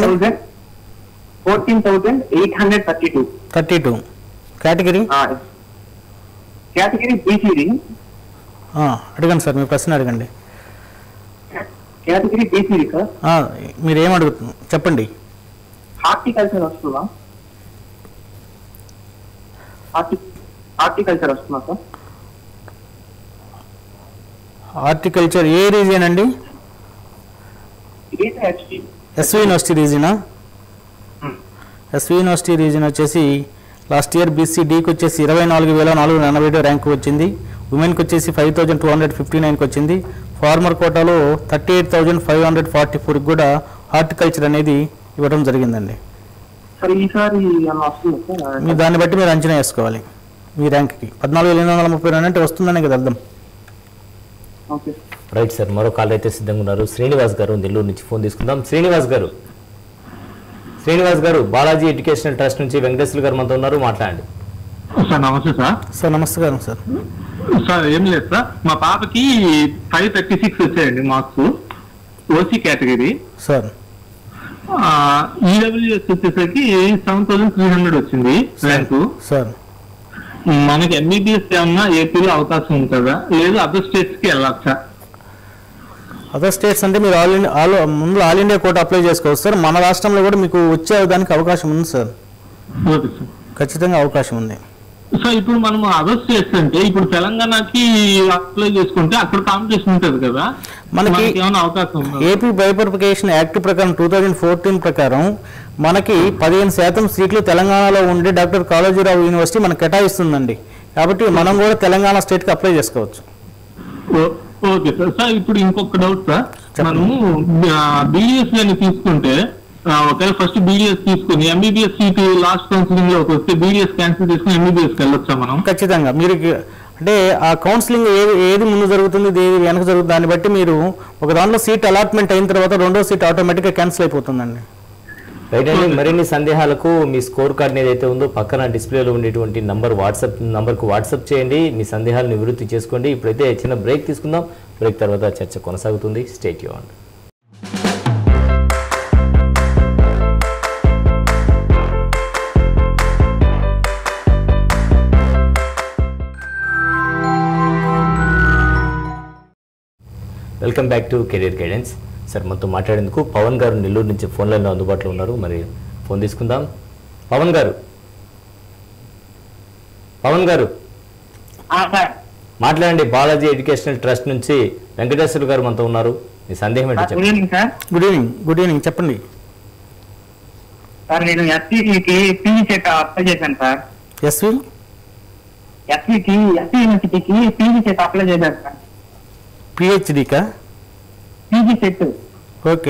14,832. 32. Category BCD. అడగండి సార్, మీ ప్రశ్న అడగండి. Category BCD sir. మీరు ఏం అడుగుతున్నారు చెప్పండి. హార్టికల్చర్ వస్తుందా? హార్టికల్చర్ వస్తుందా సార్? హార్టికల్చర్ ఏ రీజియన్ అండి? ఎస్వి యూనివర్సిటీ రీజియనా? ఎస్వి యూనివర్సిటీ రీజియన్ వచ్చేసి లాస్ట్ ఇయర్ బీసీడీకి వచ్చేసి 24,487 ర్యాంకు వచ్చింది. ఉమెన్కి వచ్చేసి 5,259కి వచ్చింది. ఫార్మర్ కోటాలో 38,544 కూడా హార్టికల్చర్ అనేది ఇవ్వడం జరిగిందండి. మీ దాన్ని బట్టి మీరు అంచనా వేసుకోవాలి. మీ ర్యాంక్కి 14,832 అంటే వస్తుందనే కదా అర్థం. Right sir. మరో కాల్ అయితే సిద్ధంగా ఉన్నారు. శ్రీనివాస్ గారు నెల్లూరు నుంచి ఫోన్ తీసుకుందాం. శ్రీనివాస్ గారు బాలాజీ ఎడ్యుకేషనల్ ట్రస్ట్ నుంచి వెంకటేశ్వర గారు మనతో ఉన్నారు, మాట్లాడండి. సార్ నమస్తే సార్. సార్ నమస్కారం సార్. సార్ ఏం లేదు సార్, మా పాపకి 536 వచ్చాయండి marks, OC category sir. EWS వచ్చేసరికి 7,300 వచ్చింది ర్యాంకు సార్. మనకి ఎంబీబీఎస్ ఏమన్నా ఏపీలో అవకాశం ఉంటుందా, లేదు అదర్ స్టేట్స్ కి వెళ్ళొచ్చా? అదర్ స్టేట్స్ అంటే మీరు ముందు ఆల్ ఇండియా కోట అప్లై చేసుకోవచ్చు సార్. మన రాష్ట్రంలో కూడా మీకు వచ్చే దానికి అవకాశం ఉంది సార్. Okay sir. ఖచ్చితంగా అవకాశం ఉంది. సో ఇప్పుడు మనం అదర్స్ చేస్తుంటే ఇప్పుడు తెలంగాణకి అప్లై చేసుకుంటే అక్కడ కాంపిటీషన్ ఉంటుంది కదా, మనకి ఏమైనా అవకాశం ఉందా? ఏపీ బైఫర్కేషన్ యాక్ట్ ప్రకారం 2014 ప్రకారం మనకి 15% సీట్లు తెలంగాణలో ఉండి డాక్టర్ కాళోజీరావు యూనివర్సిటీ మనకు కేటాయిస్తుందండి. కాబట్టి మనం కూడా తెలంగాణ స్టేట్కి అప్లై చేసుకోవచ్చు. Okay sir. సార్ ఇప్పుడు ఇంకొక డౌట్ సార్, మనము బీడీఎస్ అని తీసుకుంటే ఒకవేళ ఫస్ట్ బీడీఎస్ తీసుకుని ఎంబీబీఎస్ సీట్ లాస్ట్ కౌన్సిలింగ్ లో వస్తే బీడీఎస్ క్యాన్సిల్ చేసుకుని ఎంబీబీఎస్ వెళ్ళొచ్చా మనం? ఖచ్చితంగా. మీరు అంటే ఆ కౌన్సిలింగ్ ఏది ముందు జరుగుతుంది, ఏది వెనక జరుగుతుంది, దాన్ని బట్టి మీరు ఒక దాంట్లో సీట్ అలాట్మెంట్ అయిన తర్వాత రెండో సీట్ ఆటోమేటిక్గా క్యాన్సిల్ అయిపోతుందండి. రైట్ అండి. మరిన్ని సందేహాలకు మీ స్కోర్ కార్డ్ ఏదైతే ఉందో పక్కన డిస్ప్లేలో ఉండేటువంటి నంబర్కు వాట్సాప్ చేయండి, మీ సందేహాలను నివృత్తి చేసుకోండి. ఇప్పుడైతే చిన్న బ్రేక్ తీసుకుందాం. బ్రేక్ తర్వాత చర్చ కొనసాగుతుంది. Stay tuned. Welcome back to career guidance. Sir మనతో మాట్లాడేందుకు పవన్ గారు నెల్లూరు నుంచి ఫోన్ లైన్లో అందుబాటులో ఉన్నారు. మరి ఫోన్ తీసుకుందాం. పవన్ గారు మాట్లాడండి. బాలాజీ ఎడ్యుకేషనల్ ట్రస్ట్ నుంచి వెంకటేశ్వర గారు మనతో ఉన్నారు. మీ సందేహం ఏంటో చెప్పండి. గుడ్ ఈవినింగ్ చెప్పండి సార్. నేను ఎస్సీకి పీజీ సెట్ అప్లై చేశాను సార్. ఎస్సీ యూనివర్సిటీకి పీజీ సెట్ అప్లై చేశాను సార్. పిహెచ్డికా? PG set. ఓకే.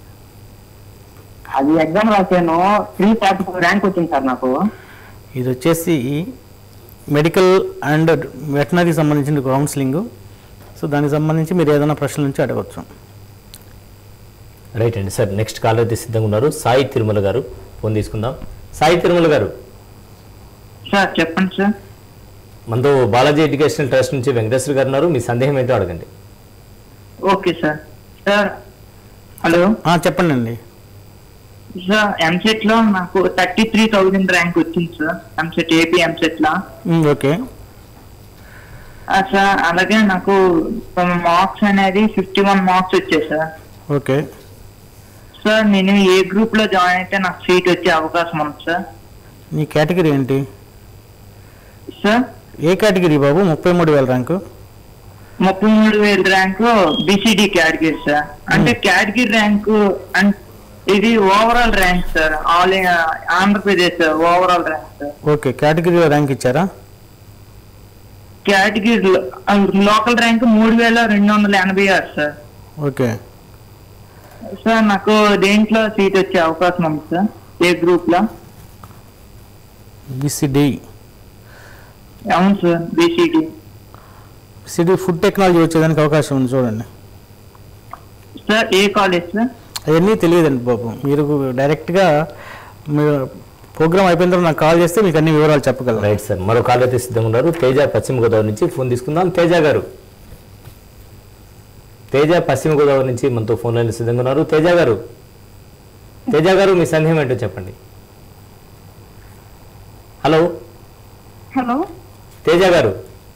అది ఎగ్జామ్ రాశాను, 344 ర్యాంక్ వచ్చింది సార్ నాకు. ఇది వచ్చేసి మెడికల్ అండ్ వెటనరీ సంబంధించిన కౌన్సిలింగ్. సో దానికి సంబంధించి మీరు ఏదైనా ప్రశ్నల నుంచి అడగవచ్చు. రైట్ అండి. సార్ నెక్స్ట్ కాల్ అయితే సిద్ధంగా ఉన్నారు. సాయి తిరుమల గారు, ఫోన్ తీసుకుందాం. సాయి తిరుమల గారు సార్ చెప్పండి సార్. మనతో బాలాజీ ఎడ్యుకేషనల్ ట్రస్ట్ నుంచి వెంకటేశ్వర గారు ఉన్నారు. మీ సందేహం ఏంటో అడగండి. Okay sir. Sir hello. చెప్పండి అండి. సార్ ఎంసెట్ లో నాకు 33,000 ర్యాంక్ వచ్చింది సార్. ఎంసెట్ ఏపీ ఎంసెట్ లో. Okay sir. అలాగే నాకు మార్క్స్ అనేది 51 మార్క్స్ వచ్చాయి సార్. ఓకే సార్ నేను ఏ గ్రూప్ లో జాయిన్ అయితే నాకు సీట్ వచ్చే అవకాశం ఉంది సార్? నీ కేటగిరీ ఏంటి సార్? ఏ కేటగిరీ బాబు? 33,000 rank. 33,000 rank BCD category sir. అంటే కేటగిరీ ర్యాంకు ఇది overall rank sir. All Andhra Pradesh overall rank sir. Okay. కేటగిరీలో ర్యాంక్ ఇచ్చారా? Category local rank 3,286 sir. Okay sir నాకు దేంట్లో సీట్ వచ్చే అవకాశం ఉంది సార్? ఏ గ్రూప్ లో? బీసీడీ. అవును sir, BCD. BCD food technology వచ్చేదానికి అవకాశం ఉంది చూడండి సార్. ఏ కాలేజ్ సార్? అవన్నీ తెలియదండి బాబు. మీరు డైరెక్ట్గా మీరు ప్రోగ్రామ్ అయిపోయిన తర్వాత నాకు కాల్ చేస్తే మీకు అన్ని వివరాలు చెప్పగలరు. Right sir. మరో కాల్ అయితే సిద్ధంగా ఉన్నారు. తేజ పశ్చిమ గోదావరి నుంచి ఫోన్ తీసుకుందాం. తేజ గారు పశ్చిమ గోదావరి నుంచి మనతో ఫోన్ లైన్ సిద్ధంగా ఉన్నారు. తేజ గారు మీ సందేహం ఏంటో చెప్పండి. హలో తేజ గారు.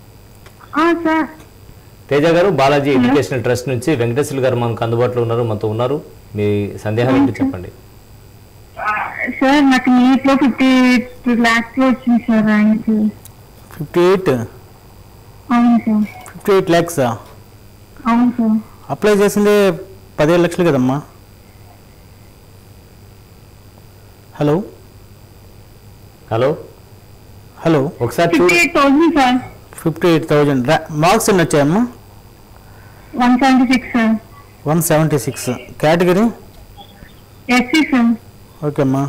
తేజ గారు బాలాజీ ఎడ్యుకేషనల్ ట్రస్ట్ నుంచి వెంకటేశ్వర గారు మనకు అందుబాటులో ఉన్నారు, మనతో ఉన్నారు. మీ సందేహాలు ఏంటో చెప్పండి. సార్ నాకు నీట్ లో 58 lakhs వచ్చింది సార్ ర్యాంక్. 58? అవును సార్. 58 lakhs? అవును సార్. అప్లై చేసిందే 17 లక్షలు కదమ్మా. హలో ఒకసారి 58,000 సార్. 58,000 మార్క్స్ ఎన్ని వచ్చాయమ్మా? 176 sir. 176. Category? SC sir. Okay అమ్మా.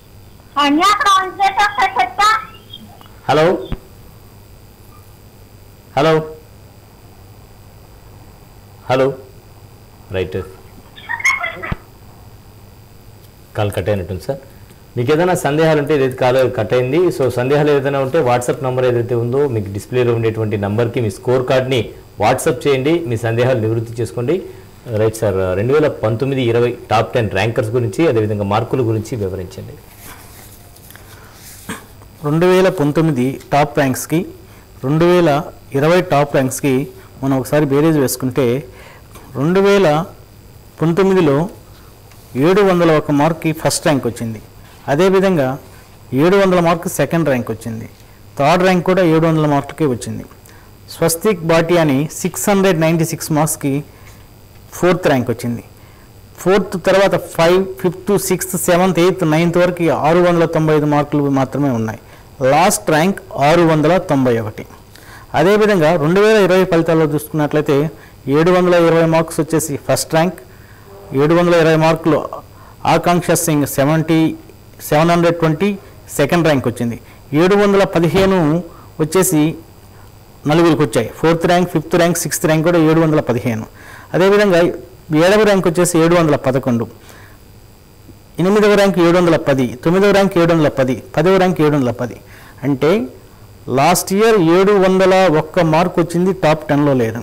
Hello right. కాల్ కట్ అయినట్టుంది సార్. మీకు ఏదైనా సందేహాలు ఉంటే ఏదైతే కాల్ కట్ అయింది. సో సందేహాలు ఏదైనా ఉంటే వాట్సాప్ నెంబర్ ఏదైతే ఉందో మీకు డిస్ప్లేలో ఉండేటువంటి నెంబర్కి మీ స్కోర్ కార్డ్ని వాట్సాప్ చేయండి, మీ సందేహాలు నివృత్తి చేసుకోండి. Right sir. 2019-20 టాప్ 10 ర్యాంకర్స్ గురించి అదేవిధంగా మార్కుల గురించి వివరించండి. 2019 టాప్ ర్యాంక్స్కి 2020 టాప్ ర్యాంక్స్కి మనం ఒకసారి బేరేజ్ వేసుకుంటే 2019లో 701 మార్క్కి ఫస్ట్ ర్యాంక్ వచ్చింది. అదేవిధంగా 700 మార్క్ సెకండ్ ర్యాంక్ వచ్చింది. థర్డ్ ర్యాంక్ కూడా 700 మార్కులకే వచ్చింది. స్వస్తిక్ బాటియాని 696 మార్క్స్కి 4th ర్యాంక్ వచ్చింది. 4th తర్వాత 5th, 5th, 6th, 7th, 8th, 9th వరకు 695 మార్కులు మాత్రమే ఉన్నాయి. Last rank 691. అదేవిధంగా 2020 ఫలితాల్లో చూసుకున్నట్లయితే 720 మార్క్స్ వచ్చేసి ఫస్ట్ ర్యాంక్, 720 మార్కులు ఆకాంక్ష సింగ్ 720 సెకండ్ ర్యాంక్ వచ్చింది. 715 వచ్చేసి నలుగురికి వచ్చాయి. 4th rank, 5th rank, 6th rank కూడా 715. అదేవిధంగా 7వ ర్యాంక్ వచ్చేసి 711, 8వ ర్యాంక్ 710, 9వ ర్యాంక్ 710, 10వ ర్యాంక్ 710. అంటే లాస్ట్ ఇయర్ 701 మార్క్ వచ్చింది, టాప్ 10లో లేదు.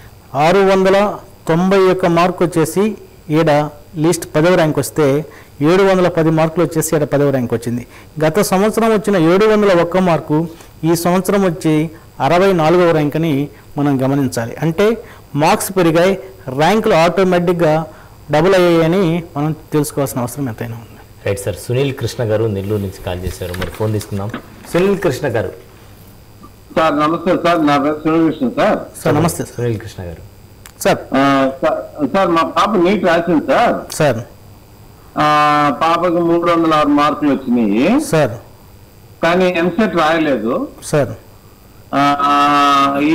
691 మార్క్ వచ్చేసి ఈడ లిస్ట్ 10వ ర్యాంక్ వస్తే 710 మార్కులు వచ్చేసి ఈడ 10వ ర్యాంక్ వచ్చింది. గత సంవత్సరం వచ్చిన 701 మార్కు ఈ సంవత్సరం వచ్చి 64వ ర్యాంక్ అని మనం గమనించాలి. అంటే మార్క్స్ పెరిగాయి, ర్యాంకులు ఆటోమేటిక్గా డబుల్ అయ్యాయని మనం తెలుసుకోవాల్సిన అవసరం ఎంతైనా ఉంది. Right sir. సునీల్ కృష్ణ గారు నెల్లూరు నుంచి కాల్ చేశారు, మరి ఫోన్ తీసుకుందాం. సునీల్ కృష్ణ గారు. సార్ నమస్తే సార్, నా పేరు సునీల్ కృష్ణ సార్. సార్ నమస్తే. సునీల్ కృష్ణ గారు. సార్ సార్ మా పాప నీట్ రాసింది సార్. సార్ పాపకు 306 మార్కులు వచ్చినాయి సార్, కానీ ఎంసెట్ రాయలేదు సార్. ఈ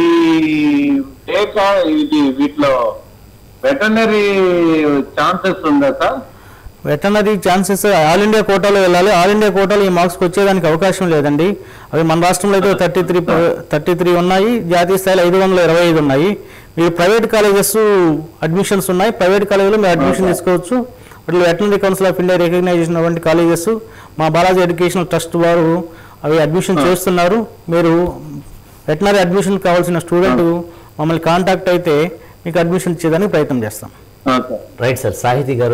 వీటిలో వెటర్నరీ ఛాన్సెస్ ఉందా sir? Veterinary chances all India కోటాలో వెళ్ళాలి. ఆల్ ఇండియా కోటాలో ఈ మార్క్స్కి వచ్చేదానికి అవకాశం లేదండి. అవి మన రాష్ట్రంలో అయితే 33 ఉన్నాయి, జాతీయ స్థాయిలో 525 ఉన్నాయి. మీరు ప్రైవేట్ కాలేజెస్ అడ్మిషన్స్ ఉన్నాయి, ప్రైవేట్ కాలేజీలో మీరు అడ్మిషన్ తీసుకోవచ్చు. అట్లా veterinary council of India recognition వంటి కాలేజెస్ మా బాలాజీ ఎడ్యుకేషనల్ ట్రస్ట్ వారు అవి అడ్మిషన్ చేస్తున్నారు. మీరు వెటర్నరీ అడ్మిషన్ కావాల్సిన స్టూడెంట్ మమ్మల్ని కాంటాక్ట్ అయితే మీకు అడ్మిషన్ ఇచ్చేదానికి ప్రయత్నం చేస్తాం. Right sir. సాహితీ గారు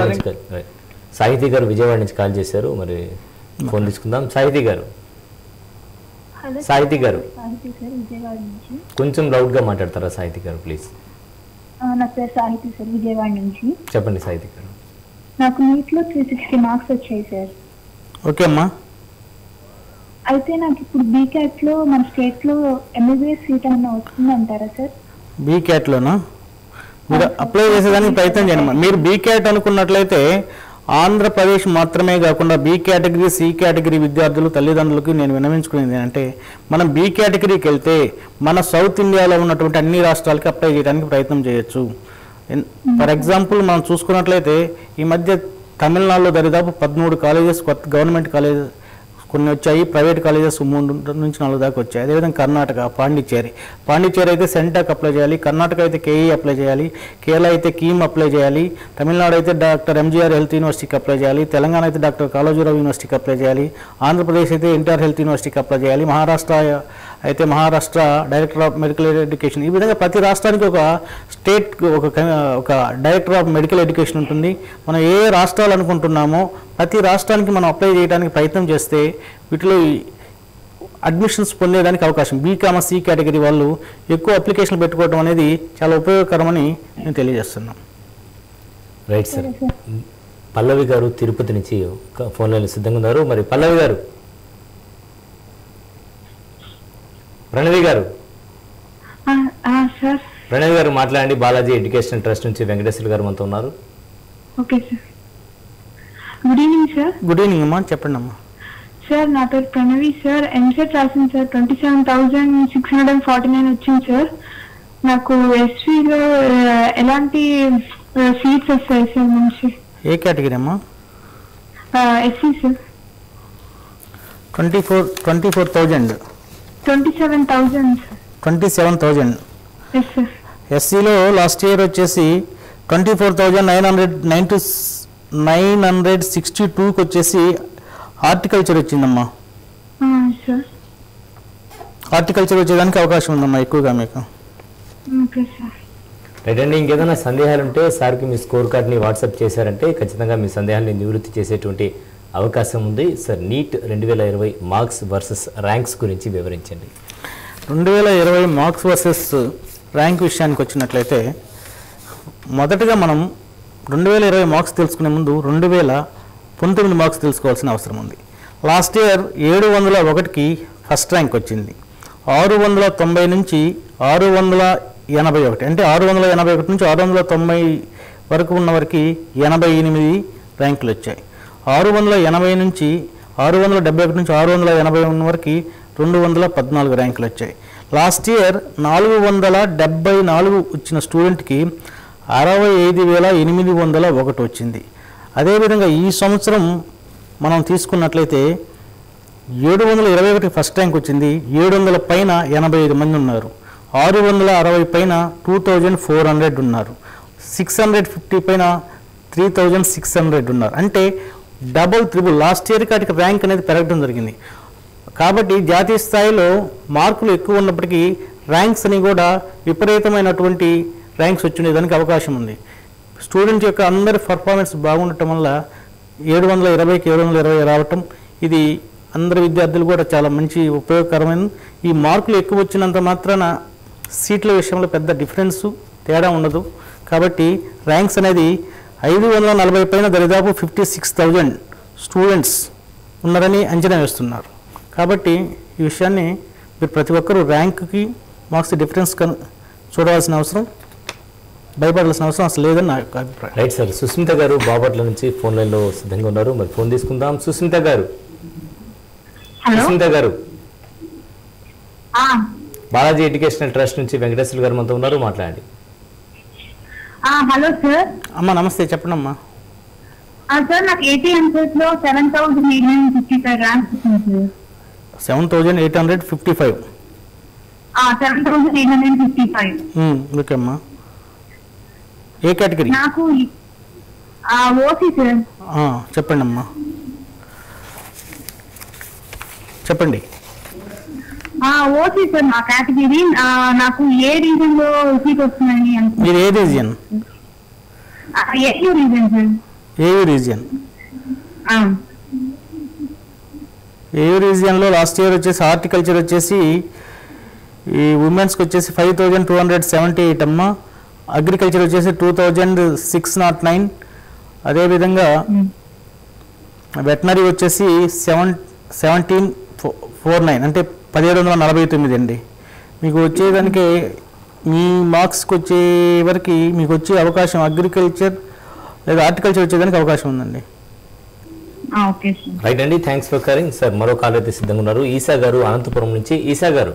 విజయవాడ నుంచి కాల్ చేశారు, మరి ఫోన్ తీసుకుందాం. సాహితీ గారు. సాహితీ గారు కొంచెం లౌడ్ గా మాట్లాడతారా సాహితీ గారు ప్లీజ్? నా పేరు సాహితీ సార్, విజయవాడ నుంచి. చెప్పండి సాహితీ గారు. నాకు నీట్లో 360 మార్క్స్ వచ్చాయి సార్. ఓకే అమ్మా. అయితే నాకు ఇప్పుడు బీక్యాట్ లో మన స్టేట్ లో ఎంబీబీఎస్ సీట్ ఏమైనా వస్తుందంటారా సార్? బీక్యాట్లోనా? మీరు అప్లై చేసేదానికి ప్రయత్నం చేయండి. మీరు బీక్యాట్ అనుకున్నట్లయితే ఆంధ్రప్రదేశ్ మాత్రమే కాకుండా బీ కేటగిరీ, సి కేటగిరీ విద్యార్థులు తల్లిదండ్రులకు నేను విన్నవించుకునేది ఏంటంటే, మనం బీ కేటగిరీకి వెళ్తే మన సౌత్ ఇండియాలో ఉన్నటువంటి అన్ని రాష్ట్రాలకి అప్లై చేయడానికి ప్రయత్నం చేయొచ్చు. ఫర్ ఎగ్జాంపుల్ మనం చూసుకున్నట్లయితే ఈ మధ్య తమిళనాడులో దరిదాపు 13 కాలేజెస్ కొత్త గవర్నమెంట్ కాలేజెస్ కొన్ని వచ్చాయి, ప్రైవేట్ కాలేజెస్ 3 నుంచి 4 దాకా వచ్చాయి. అదేవిధంగా కర్ణాటక, పాండిచ్చేరి అయితే సెంటాక్ అప్లై చేయాలి, కర్ణాటక అయితే కేఈ అప్లై చేయాలి, కేరళ అయితే కీమ్ అప్లై చేయాలి, తమిళనాడు అయితే డాక్టర్ ఎంజీఆర్ హెల్త్ యూనివర్సిటీకి అప్లై చేయాలి, తెలంగాణ అయితే డాక్టర్ కాళోజీరావు యూనివర్సిటీకి అప్లై చేయాలి, ఆంధ్రప్రదేశ్ అయితే ఎన్టీఆర్ హెల్త్ యూనివర్సిటీకి అప్లై చేయాలి, మహారాష్ట్ర అయితే Maharashtra director of medical education. ఈ విధంగా ప్రతి రాష్ట్రానికి ఒక స్టేట్ ఒక డైరెక్టర్ ఆఫ్ మెడికల్ ఎడ్యుకేషన్ ఉంటుంది. మనం ఏ రాష్ట్రాలు అనుకుంటున్నామో ప్రతి రాష్ట్రానికి మనం అప్లై చేయడానికి ప్రయత్నం చేస్తే వీటిలో అడ్మిషన్స్ పొందేదానికి అవకాశం. బీకామర్స్, సి కేటగిరీ వాళ్ళు ఎక్కువ అప్లికేషన్లు పెట్టుకోవడం అనేది చాలా ఉపయోగకరమని నేను తెలియజేస్తున్నాను. Right sir. పల్లవి గారు తిరుపతి నుంచి ఫోన్ లైన్ సిద్ధంగా ఉన్నారు. మరి పల్లవి గారు, ప్రణవి గారు, ప్రణవి గారు మాట్లాడండి. బాలాజీ ఎడ్యుకేషనల్ ట్రస్ట్ నుంచి వెంకటేశ్వర గారు మనతో ఉన్నారు. Okay sir. Good evening sir. Good evening అమ్మా, చెప్పండి అమ్మా. సార్ నా పేరు ప్రణవి సార్. ఎంసెట్ రాసింది సార్. 27,649 వచ్చింది సార్. నాకు ఎస్వీలో ఎలాంటి సీట్స్ వస్తాయి సార్ మంచి? ఏ కేటగిరీ అమ్మా? SC sir. 27,000 yes sir. ఎస్సీలో లాస్ట్ ఇయర్ వచ్చేసి 24,962కి వచ్చేసి హార్టికల్చర్ వచ్చిందమ్మా. హార్టికల్చర్ వచ్చేదానికి అవకాశం ఉందమ్మా ఎక్కువగా మీకు. రైట్ అండి. ఇంకేదైనా సందేహాలు ఉంటే సార్కి మీ స్కోర్ కార్డ్ని వాట్సాప్ చేశారంటే ఖచ్చితంగా మీ సందేహాన్ని నివృత్తి చేసేటువంటి అవకాశం ఉంది. Sir, NEET 2020 marks versus ranks గురించి వివరించండి. 2020 మార్క్స్ వర్సెస్ ర్యాంక్ విషయానికి వచ్చినట్లయితే మొదటగా మనం 2020 మార్క్స్ తెలుసుకునే ముందు 2019 మార్క్స్ తెలుసుకోవాల్సిన అవసరం ఉంది. లాస్ట్ ఇయర్ 701కి ఫస్ట్ ర్యాంక్ వచ్చింది. 690 నుంచి 681, అంటే 681 నుంచి 690 వరకు ఉన్న వారికి 88 ర్యాంకులు వచ్చాయి. 680 నుంచి 671 నుంచి 681 వరకు 214 ర్యాంకులు వచ్చాయి. లాస్ట్ ఇయర్ 474 వచ్చిన స్టూడెంట్కి 65,801 వచ్చింది. అదేవిధంగా ఈ సంవత్సరం మనం తీసుకున్నట్లయితే 721 ఫస్ట్ ర్యాంక్ వచ్చింది. 700 పైన 85 మంది ఉన్నారు. 660 పైన 2400 ఉన్నారు. 650 పైన 3600 ఉన్నారు. అంటే డబుల్ ట్రిపుల్ లాస్ట్ ఇయర్ కాటికి ర్యాంక్ అనేది పెరగడం జరిగింది. కాబట్టి జాతీయ స్థాయిలో మార్కులు ఎక్కువ ఉన్నప్పటికీ ర్యాంక్స్ అని కూడా విపరీతమైనటువంటి ర్యాంక్స్ వచ్చుండేదానికి అవకాశం ఉంది. స్టూడెంట్స్ యొక్క అందరి పర్ఫార్మెన్స్ బాగుండటం వల్ల 720కి 720 రావటం ఇది అందరి విద్యార్థులు కూడా చాలా మంచి ఉపయోగకరమైన. ఈ మార్కులు ఎక్కువ వచ్చినంత మాత్రాన సీట్ల విషయంలో పెద్ద డిఫరెన్స్ తేడా ఉండదు. కాబట్టి ర్యాంక్స్ అనేది 540 పైన దరిదాపు 56,000 స్టూడెంట్స్ ఉన్నారని అంచనా వేస్తున్నారు. కాబట్టి ఈ విషయాన్ని మీరు ప్రతి ఒక్కరూ ర్యాంక్కి మార్క్స్ డిఫరెన్స్ చూడవలసిన అవసరం, భయపడాల్సిన అవసరం అసలు లేదని నా యొక్క అభిప్రాయం. Right sir. సుస్మిత గారు బాపట్ల నుంచి ఫోన్ లైన్లో సిద్ధంగా ఉన్నారు. మరి ఫోన్ తీసుకుందాం. సుస్మిత గారు. సుస్మిత గారు, బాలాజీ ఎడ్యుకేషనల్ ట్రస్ట్ నుంచి వెంకటేశ్వర గారు మనతో ఉన్నారు, మాట్లాడండి. Hello sir. అమ్మా నమస్తే, చెప్పండి అమ్మా. సార్ నాకు 80 లో 7,855 ర్యాంక్స్ వచ్చింది సార్. 7,855. 7,855. ఓకే అమ్మా. ఏ కేటగిరీ? నాకు ఓసీ సార్. చెప్పండి అమ్మా, చెప్పండి. ఓసీ సార్ నా కేటగిరీ. నాకు ఏ రీజన్ లో సీట్ వస్తుందని. మీరు ఏ region? AU region sir. AU region. AU రీజియన్లో లాస్ట్ ఇయర్ వచ్చేసి హార్టికల్చర్ వచ్చేసి ఈ ఉమెన్స్కి వచ్చేసి 5,278 అమ్మ. అగ్రికల్చర్ వచ్చేసి 2,609. అదేవిధంగా వెటనరీ వచ్చేసి 1749, అంటే 1,749 అండి. మీకు వచ్చేదానికి మీ మార్క్స్కి వచ్చే వరకు మీకు వచ్చే అవకాశం అగ్రికల్చర్ లేదా హార్టికల్చర్ వచ్చేదానికి అవకాశం ఉందండి. రైట్ అండి, థ్యాంక్స్ ఫర్ కరింగ్ సార్. మరో కాల్ అయితే సిద్ధంగా ఉన్నారు. ఈసా గారు అనంతపురం నుంచి. ఈసా గారు,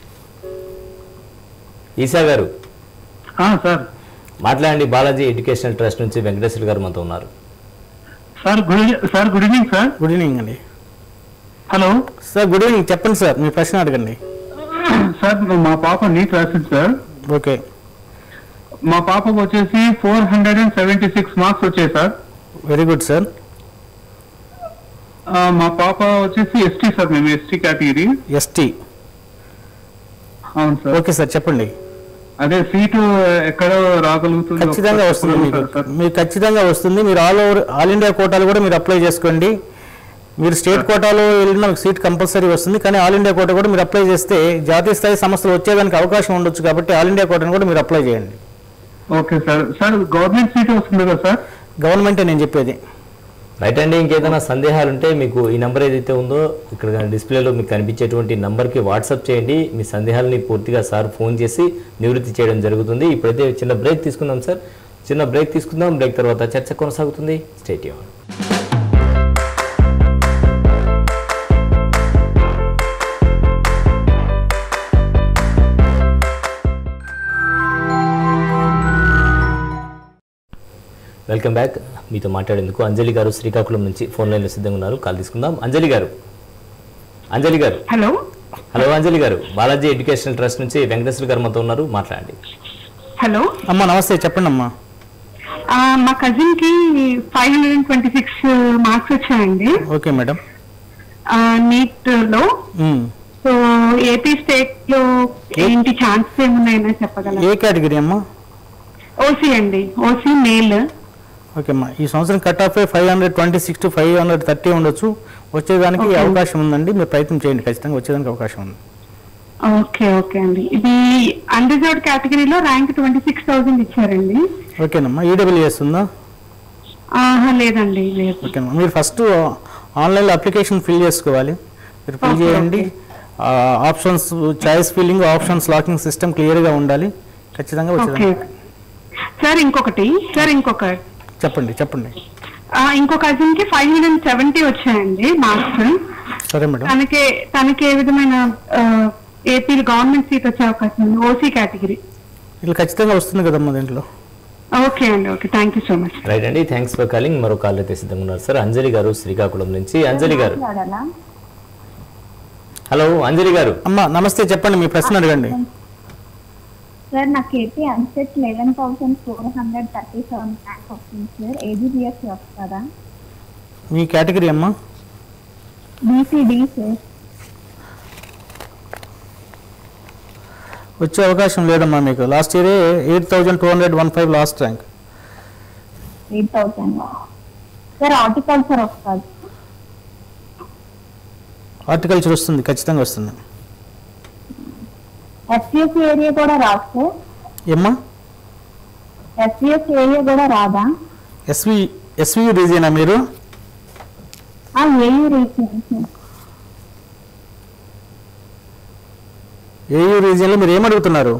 ఈసా గారు సార్ మాట్లాడండి. బాలాజీ ఎడ్యుకేషనల్ ట్రస్ట్ నుంచి వెంకటేశ్వర గారు మనతో ఉన్నారు. Sir good evening sir. Good evening అండి. Hello sir, good evening. చెప్పండి సార్, మీ ప్రశ్న అడగండి. సార్ మా పాప నీట్ రాసింది సార్. ఓకే. మా పాపకు వచ్చేసి 476 మార్క్స్ వచ్చాయి సార్. Very good sir. మా పాప వచ్చేసి ఎస్టీ సార్. మేము ఎస్టీ కేటగిరీ. ఎస్టీ. అవును సార్. ఓకే సార్, చెప్పండి. అదే సీటు ఎక్కడ రాగలుగుతుంది? ఖచ్చితంగా వస్తుంది మీకు ఖచ్చితంగా వస్తుంది. మీరు ఆల్ ఇండియా కోటాలు కూడా మీరు అప్లై చేసుకోండి. మీరు స్టేట్ కోటాలో వెళ్ళిన సీట్ కంపల్సరీ వస్తుంది. కానీ ఆల్ ఇండియా కోటా కూడా మీరు అప్లై చేస్తే జాతీయ స్థాయి సంస్థలు వచ్చేదానికి అవకాశం ఉండొచ్చు. కాబట్టి ఆల్ ఇండియా కోటాను కూడా మీరు అప్లై చేయండి. Okay sir. Sir government seat వస్తుంది కదా సార్? గవర్నమెంటే నేను చెప్పేది. రైట్ అండి. ఇంకేదైనా సందేహాలు ఉంటే మీకు ఈ నెంబర్ ఏదైతే ఉందో ఇక్కడ డిస్ప్లేలో మీకు కనిపించేటువంటి నెంబర్కి వాట్సాప్ చేయండి. మీ సందేహాలని పూర్తిగా సార్ ఫోన్ చేసి నివృత్తి చేయడం జరుగుతుంది. ఇప్పుడైతే చిన్న బ్రేక్ తీసుకుందాం సార్. చిన్న బ్రేక్ తీసుకుందాం. బ్రేక్ తర్వాత చర్చ కొనసాగుతుంది. Stay tuned. Welcome back. మీతో మాట్లాడేందుకు అంజలి గారు శ్రీకాకుళం నుంచి ఫోన్ లైన్లో సిద్ధంగా ఉన్నారు. కాల్ తీసుకుందాం. అంజలి గారు. అంజలి గారు. హలో. హలో అంజలి గారు. బాలాజీ ఎడ్యుకేషనల్ ట్రస్ట్ నుంచి వెంకటేశ్వర గారు మనతో ఉన్నారు, మాట్లాడండి. హలో అమ్మా నమస్తే, చెప్పండి అమ్మా. మా కజిన్ కి 526 మార్క్స్ వచ్చాయండి. Okay madam. నీట్ లో. సో ఏపీ స్టేట్ లో ఏంటి ఛాన్సెస్ ఏమున్నాయని చెప్పగలరా? ఏ కేటగిరీ అమ్మా? ఓసీ అండి. OC male. ఓకే అమ్మా. ఈ సంవత్సరం కట్ ఆఫ్ 526 to 530 ఉండొచ్చు. వచ్చేదానికి అవకాశం ఉందండి. మీరు ప్రయత్నం చేయండి, ఖచ్చితంగా వచ్చేదానికి అవకాశం ఉంది. ఓకే ఓకే అండి. ఇది అన్రిజర్వ్డ్ కేటగిరీలో ర్యాంక్ 26,000 ఇచ్చారండి. ఓకేనమ్మా. ఈడబ్ల్యూఎస్ ఉందా? లేదండి, లేదు. ఓకేనమ్మా. మీరు ఫస్ట్ ఆన్లైన్లో అప్లికేషన్ ఫిల్ చేసుకోవాలి. మీరు ఫిల్ చేయండి. Options choice filling, options locking system క్లియర్గా ఉండాలి. ఖచ్చితంగా ఓకే వచ్చేది. సార్ ఇంకొకటి చెప్పండి. ఇంకో కజిన్ కి 570 వచ్చాయండి మార్క్స్. సరే మేడం. తనకి ఏ విధమైన ఏపీ గవర్నమెంట్ సీట్ వచ్చే అవకాశం ఉంది? OC category. ఇలా ఖచ్చితంగా వస్తుంది కదమ్మా దీంట్లో. ఓకే అండి, okay, thank you so much. Right అండి, థ్యాంక్స్ ఫర్ కాలింగ్. మరో కాల్ అయితే సిద్ధంగా ఉన్నారు సార్. అంజలి గారు శ్రీకాకుళం నుంచి. అంజలి గారు, హలో అంజలి గారు. అమ్మా నమస్తే, చెప్పండి మీ ప్రశ్న అడగండి. సార్ నాకు ఏపీ అన్సెట్ 11,437 ర్యాంక్ వస్తుంది సార్. ఏబిబిఎస్ వస్తుందా? మీ కేటగిరీ అమ్మా? BCD sir. వచ్చే అవకాశం లేదమ్మా మీకు. లాస్ట్ ఇయరే 8,215 లాస్ట్ ర్యాంక్. 8,000 సార్. హార్టికల్చర్ వస్తుంది? హార్టికల్చర్ వస్తుంది, ఖచ్చితంగా వస్తుంది. ఎస్విఎస్ ఏరియా కూడా రాదు సార్? ఏమ్మా? ఎస్విఎస్ ఏరియా కూడా రాదా? ఎస్వి రీజియనా మీరు? AU region sir. ఏయూ రీజియన్లో మీరు ఏమడుగుతున్నారు?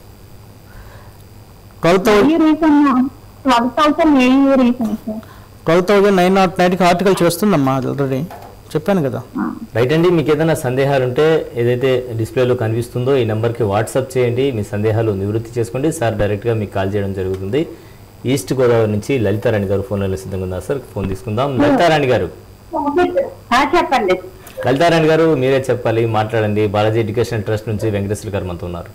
12,990కి హార్టికల్చర్ వస్తుందమ్మా, ఆల్రెడీ చెప్పాను కదా. రైట్ అండి, మీకు ఏదైనా సందేహాలు ఉంటే ఏదైతే డిస్ప్లేలో కనిపిస్తుందో ఈ నెంబర్కి వాట్సాప్ చేయండి. మీ సందేహాలు నివృత్తి చేసుకోండి. సార్ డైరెక్ట్గా మీకు కాల్ చేయడం జరుగుతుంది. ఈస్ట్ గోదావరి నుంచి లలితారాణి గారు ఫోన్లో సిద్ధంగా ఉన్నారు సార్. ఫోన్ తీసుకుందాం. లలితారాణి గారు చెప్పండి. లలితారాణి గారు మీరే చెప్పాలి, మాట్లాడండి. బాలాజీ ఎడ్యుకేషన్ ట్రస్ట్ నుంచి వెంకటేశ్వర గారు మనతో ఉన్నారు.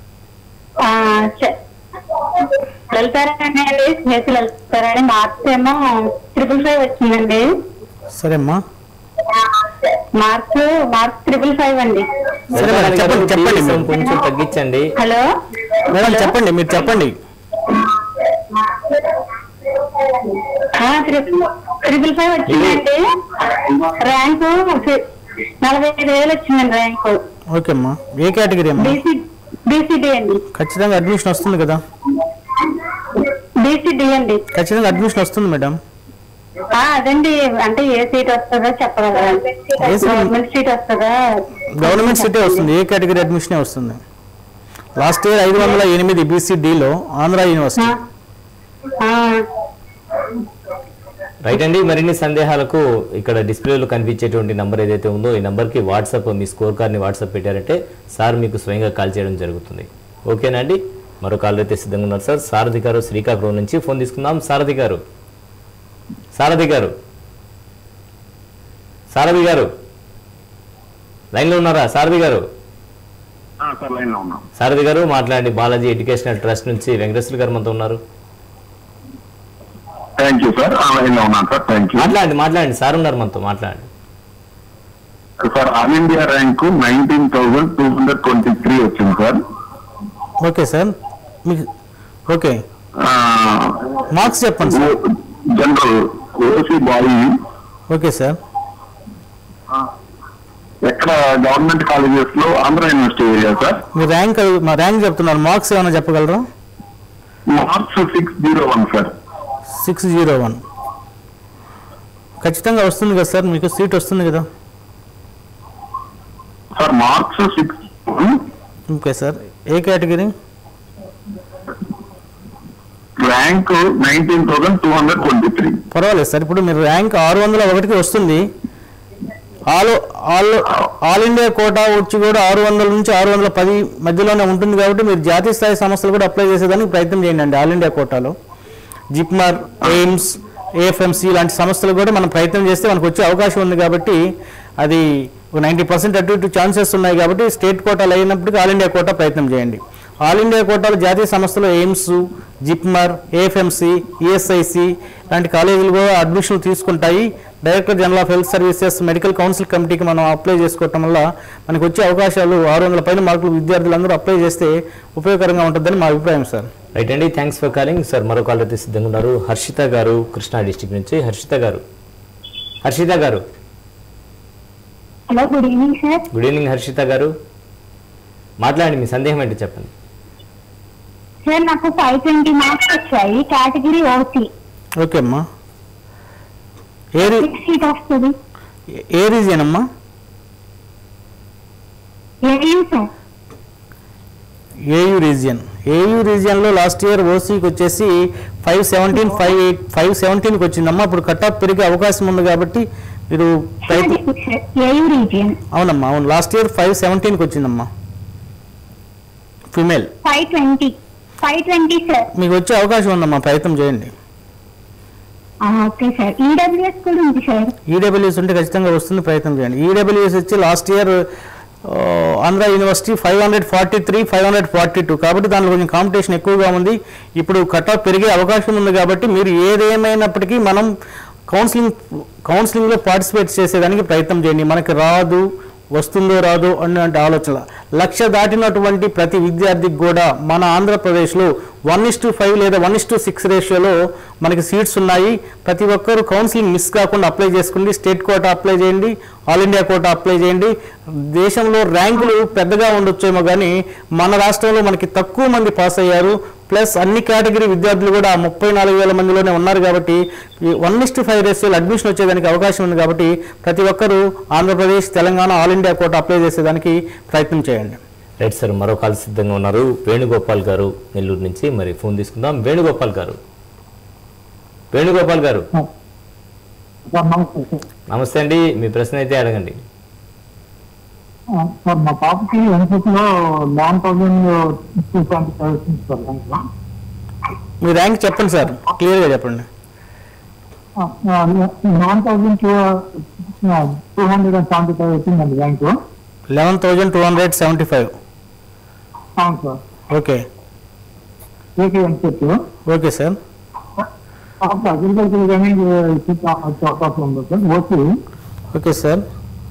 లలితారాణి అండి, స్నేహితులు లలితారాణి. మార్క్స్ ఏమో 555 వచ్చిందండి. సరే అమ్మా. మార్క్స్ 555 అండి. చెప్పండి కొంచెం తగ్గించండి. హలో మేడం చెప్పండి, మీరు చెప్పండి. 555 వచ్చిందండి. ర్యాంకు 45,000 వచ్చిందండి ర్యాంకు. ఓకే అమ్మా. ఏ కేటగిరీ అమ్మా? బీసీడీ అండి. ఖచ్చితంగా అడ్మిషన్ వస్తుంది కదా? బీసీడీ అండి. ఖచ్చితంగా అడ్మిషన్ వస్తుంది మేడం. అదండి, అంటే ఏ సీట్ వస్తుందో చెప్పగలరా? గవర్నమెంట్ సీట్ వస్తుందా? గవర్నమెంట్ సీటే వస్తుంది. ఏ కేటగిరీ అడ్మిషనే వస్తుంది. లాస్ట్ ఇయర్ 508 బీసీడీలో ఆంధ్ర యూనివర్సిటీ. రైట్ అండి, మరిన్ని సందేహాలకు ఇక్కడ డిస్ప్లేలో కనిపించేటువంటి నంబర్ ఏదైతే ఉందో ఈ నంబర్కి వాట్సాప్, మీ స్కోర్ కార్డ్ని వాట్సాప్ పెట్టారంటే సార్ మీకు స్వయంగా కాల్ చేయడం జరుగుతుంది. ఓకేనా అండి? మరో కాల్ అయితే సిద్ధంగా ఉన్నారు సార్. సారథి గారు శ్రీకాకుళం నుంచి. ఫోన్ తీసుకుందాం. సారథి గారు లైన్లో ఉన్నారా? సారథి గారు సారథి గారు మాట్లాడండి. బాలాజీ ఎడ్యుకేషనల్ ట్రస్ట్ నుంచి వెంకటేశ్వర గారు మనతో ఉన్నారు. Thank you sir. లైన్లో ఉన్నాను సార్. Thank you. మాట్లాడండి. సార్ ఉన్నారు మనతో, మాట్లాడండి. సార్ ఆల్ ఇండియా ర్యాంకు 19,223 వచ్చింది sir. Okay sir. Okay, marks చెప్పండి sir. General OC boy. Okay sir. ఎక్కడ? గవర్నమెంట్ కాలేజెస్ లో ఆంధ్ర యూనివర్సిటీ ఏరియా సార్. మీ ర్యాంక్ చెప్తున్నారు, మార్క్స్ ఏమైనా చెప్పగలరా? Marks 601 sir. 601 ఖచ్చితంగా వస్తుంది కదా సార్, మీకు సీట్ వస్తుంది కదా సార్? మార్క్స్ 601. Okay sir. ఏ కేటగిరీ? ర్యాంక్ 19,223. పర్వాలేదు సార్. ఇప్పుడు మీరు ర్యాంక్ 601కి వస్తుంది. ఆల్ ఇండియా కోటా వచ్చి కూడా 600 నుంచి 610 మధ్యలోనే ఉంటుంది కాబట్టి మీరు జాతీయ స్థాయి సంస్థలు కూడా అప్లై చేసేదానికి ప్రయత్నం చేయండి. ఆల్ ఇండియా కోటాలో జిప్మర్, ఎయిమ్స్, ఏఎఫ్ఎంసి లాంటి సంస్థలు కూడా మనం ప్రయత్నం చేస్తే మనకు వచ్చే అవకాశం ఉంది. కాబట్టి అది 90% అటు ఇటు ఛాన్సెస్ ఉన్నాయి. కాబట్టి స్టేట్ కోటాలు అయినప్పటికీ ఆల్ ఇండియా కోటా ప్రయత్నం చేయండి. ఆల్ ఇండియా కోటాలో జాతీయ సంస్థలు ఎయిమ్స్, జిప్మర్, ఏఎఫ్ఎంసి, ఈఎస్ఐసి లాంటి కాలేజీలు కూడా అడ్మిషన్లు తీసుకుంటాయి. Director general of health services medical council కమిటీకి మనం అప్లై చేసుకోవటం వల్ల మనకు వచ్చే అవకాశాలు 600 పైన మార్కులు విద్యార్థులందరూ అప్లై చేస్తే ఉపయోగకరంగా ఉంటుందని మా అభిప్రాయం సార్. రైట్ అండి, థ్యాంక్స్ ఫర్ కాలింగ్ సార్. మరో కాల్ అయితే సిద్ధంగా ఉన్నారు. హర్షిత గారు కృష్ణా డిస్ట్రిక్ట్ నుంచి. హర్షిత గారు hello, good evening sir. Good evening Harshitha గారు, మాట్లాడండి. మీ సందేహం ఏంటి చెప్పండి. సార్ నాకు 520 మార్క్స్ వచ్చాయి. Category OC. ఓకే అమ్మా. సీట్ వస్తుంది. ఏ రీజియన్ అమ్మా? ఏ ఏయూ సార్. ఏయూ రీజియన్లో లాస్ట్ ఇయర్ ఓసీకి వచ్చేసి 517కి వచ్చిందమ్మా. ఇప్పుడు కట్ ఆఫ్ పెరిగే అవకాశం ఉంది కాబట్టి మీరు ఏయూ రీజియన్. అవునమ్మా, అవును. లాస్ట్ ఇయర్ 517కి వచ్చిందమ్మా ఫిమేల్. 520 సార్. మీకు వచ్చే అవకాశం ఉందమ్మా, ప్రయత్నం చేయండి. Okay sir. ఈడబ్ల్యూఎస్ కూడా ఉంది సార్. ఈడబ్ల్యూఎస్ ఉంటే ఖచ్చితంగా వస్తుంది, ప్రయత్నం చేయండి. ఈడబ్ల్యూఎస్ వచ్చి లాస్ట్ ఇయర్ ఆంధ్ర యూనివర్సిటీ 543, 542 కాబట్టి దాంట్లో కొంచెం కాంపిటీషన్ ఎక్కువగా ఉంది. ఇప్పుడు కట్ ఆఫ్ పెరిగే అవకాశం ఉంది కాబట్టి మీరు ఏదేమైనప్పటికీ మనం కౌన్సిలింగ్లో పార్టిసిపేట్ చేసేదానికి ప్రయత్నం చేయండి. మనకి వస్తుందో రాదో అనే ఆలోచన. 1,00,000 దాటినటువంటి ప్రతి విద్యార్థికి కూడా మన ఆంధ్రప్రదేశ్లో 1:5 లేదా 1:6 రేషియోలో మనకి సీట్స్ ఉన్నాయి. ప్రతి ఒక్కరూ కౌన్సిలింగ్ మిస్ కాకుండా అప్లై చేసుకోండి. స్టేట్ కోటా అప్లై చేయండి, ఆల్ ఇండియా కోటా అప్లై చేయండి. దేశంలో ర్యాంకులు పెద్దగా ఉండొచ్చేమో కానీ మన రాష్ట్రంలో మనకి తక్కువ మంది పాస్ అయ్యారు. ప్లస్ అన్ని కేటగిరీ విద్యార్థులు కూడా 34,000 మందిలోనే ఉన్నారు కాబట్టి 1:5 రేషియోలో అడ్మిషన్ వచ్చేదానికి అవకాశం ఉంది. కాబట్టి ప్రతి ఒక్కరూ Andhra Pradesh, Telangana, all India quota apply చేసేదానికి ప్రయత్నం చేయండి. రైట్ సార్, మరో కాల్ సిద్ధంగా ఉన్నారు. వేణుగోపాల్ గారు నెల్లూరు నుంచి, మరి ఫోన్ తీసుకుందాం. వేణుగోపాల్ గారు నమస్తే అండి, మీ ప్రశ్న అయితే అడగండి. సార్ మా పాపకి ఎన్సెట్లో 9,225 వచ్చింది సార్. మీ ర్యాంక్ చెప్పండి సార్, క్లియర్గా చెప్పండి. 9,275 వచ్చిందండి ర్యాంకు. 11,275. అవును sir. Okay EAMCET. Okay sir. Agriculture కానీ అవకాశం ఉంది సార్. Okay sir.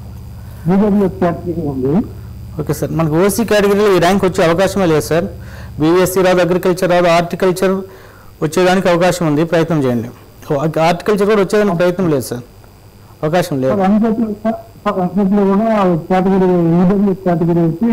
ఉంది. ఓకే సార్, మనకు ఓసీ కేటగిరీలో ఈ ర్యాంక్ వచ్చే అవకాశమే లేదు సార్. బీఎస్సీ రాదు, అగ్రికల్చర్ రాదు, హార్టికల్చర్ వచ్చేదానికి అవకాశం ఉంది, ప్రయత్నం చేయండి. హార్టికల్చర్ కూడా వచ్చేదానికి ప్రయత్నం లేదు సార్, అవకాశం లేదు. కేటగిరీ వచ్చి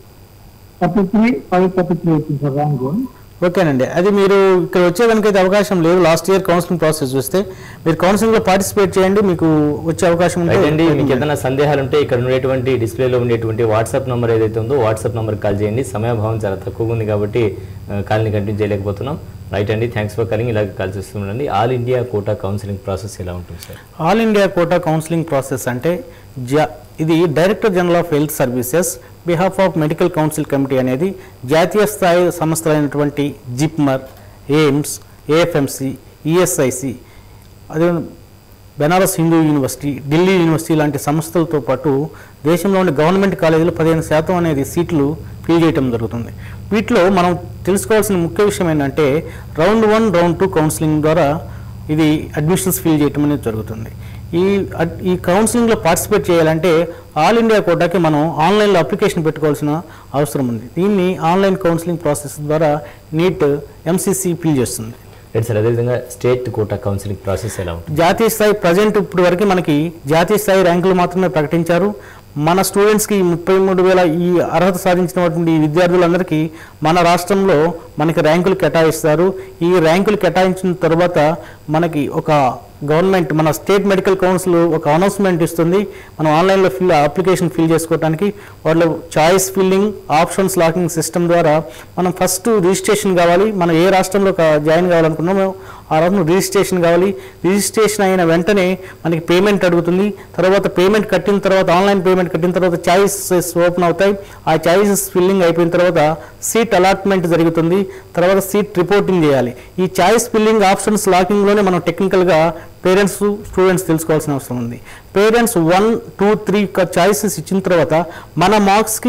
33,533 వచ్చింది సార్ ర్యాంకు. ఓకేనండి, అది మీరు ఇక్కడ వచ్చేదానికైతే అవకాశం లేదు. లాస్ట్ ఇయర్ కౌన్సిలింగ్ ప్రాసెస్ చూస్తే మీరు కౌన్సిలింగ్లో పార్టిసిపేట్ చేయండి, మీకు వచ్చే అవకాశం ఉందండి. మీకు ఏదైనా సందేహాలు ఉంటే ఇక్కడ ఉండేటువంటి డిస్ప్లేలో ఉండేటువంటి వాట్సాప్ నెంబర్ ఏదైతే ఉందో వాట్సాప్ నెంబర్కి కాల్ చేయండి. సమయభావం చాలా తక్కువగా ఉంది కాబట్టి కాల్ని కంటిన్యూ చేయలేకపోతున్నాం. రైట్ అండి, థ్యాంక్స్ ఫర్ కాలింగ్. ఇలాగే కాల్ చేస్తుండండి. All India quota counselling process ఎలా ఉంటుంది sir? All India quota counselling process అంటే ఇది director general of health services behalf of medical council committee అనేది జాతీయ స్థాయి సంస్థలైనటువంటి జిప్మర్, ఎయిమ్స్, ఏఎఫ్ఎంసి, ఈఎస్ఐసి, అదే బెనారస్ హిందూ యూనివర్సిటీ, ఢిల్లీ యూనివర్సిటీ లాంటి సంస్థలతో పాటు దేశంలోని గవర్నమెంట్ కాలేజీలో 15% అనేది సీట్లు ఫిల్ చేయడం జరుగుతుంది. వీటిలో మనం తెలుసుకోవాల్సిన ముఖ్య విషయం ఏంటంటే రౌండ్ 1, రౌండ్ 2 కౌన్సిలింగ్ ద్వారా ఇది అడ్మిషన్స్ ఫిల్ చేయడం అనేది జరుగుతుంది. ఈ కౌన్సిలింగ్లో పార్టిసిపేట్ చేయాలంటే ఆల్ ఇండియా కోటాకి మనం ఆన్లైన్లో అప్లికేషన్ పెట్టుకోవాల్సిన అవసరం ఉంది. దీన్ని ఆన్లైన్ కౌన్సిలింగ్ ప్రాసెస్ ద్వారా నీట్ ఎంసీసీ ఫిల్ చేస్తుంది. సార్, అదేవిధంగా స్టేట్ కోటా కౌన్సిలింగ్ ప్రాసెస్ ఎలా ఉంటుంది? జాతీయ స్థాయి ప్రజెంట్ ఇప్పుడు వరకు మనకి జాతీయ స్థాయి ర్యాంకులు మాత్రమే ప్రకటించారు. మన స్టూడెంట్స్కి 33,000 ఈ అర్హత సాధించినటువంటి విద్యార్థులందరికీ మన రాష్ట్రంలో మనకి ర్యాంకులు కేటాయిస్తారు. ఈ ర్యాంకులు కేటాయించిన తర్వాత మనకి ఒక గవర్నమెంట్, మన స్టేట్ మెడికల్ కౌన్సిల్ ఒక అనౌన్స్మెంట్ ఇస్తుంది. మనం ఆన్లైన్లో అప్లికేషన్ ఫిల్ చేసుకోవడానికి వాళ్ళు choice filling, options locking system ద్వారా మనం ఫస్ట్ రిజిస్ట్రేషన్ కావాలి. మనం ఏ రాష్ట్రంలో జాయిన్ కావాలనుకున్నామో ఆ రాష్ట్రం రిజిస్ట్రేషన్ కావాలి. రిజిస్ట్రేషన్ అయిన వెంటనే మనకి పేమెంట్ అడుగుతుంది. తర్వాత పేమెంట్ కట్టిన తర్వాత, ఆన్లైన్ పేమెంట్ కట్టిన తర్వాత చాయిసెస్ ఓపెన్ అవుతాయి. ఆ చాయిసెస్ ఫిల్లింగ్ అయిపోయిన తర్వాత సీట్ అలాట్మెంట్ జరుగుతుంది. తర్వాత సీట్ రిపోర్టింగ్ చేయాలి. ఈ చాయిస్ ఫిల్లింగ్, ఆప్షన్స్ లాకింగ్లోనే మనం టెక్నికల్గా పేరెంట్స్, స్టూడెంట్స్ తెలుసుకోవాల్సిన అవసరం ఉంది. పేరెంట్స్ 1, 2, 3 చాయిసెస్ ఇచ్చిన తర్వాత మన మార్క్స్కి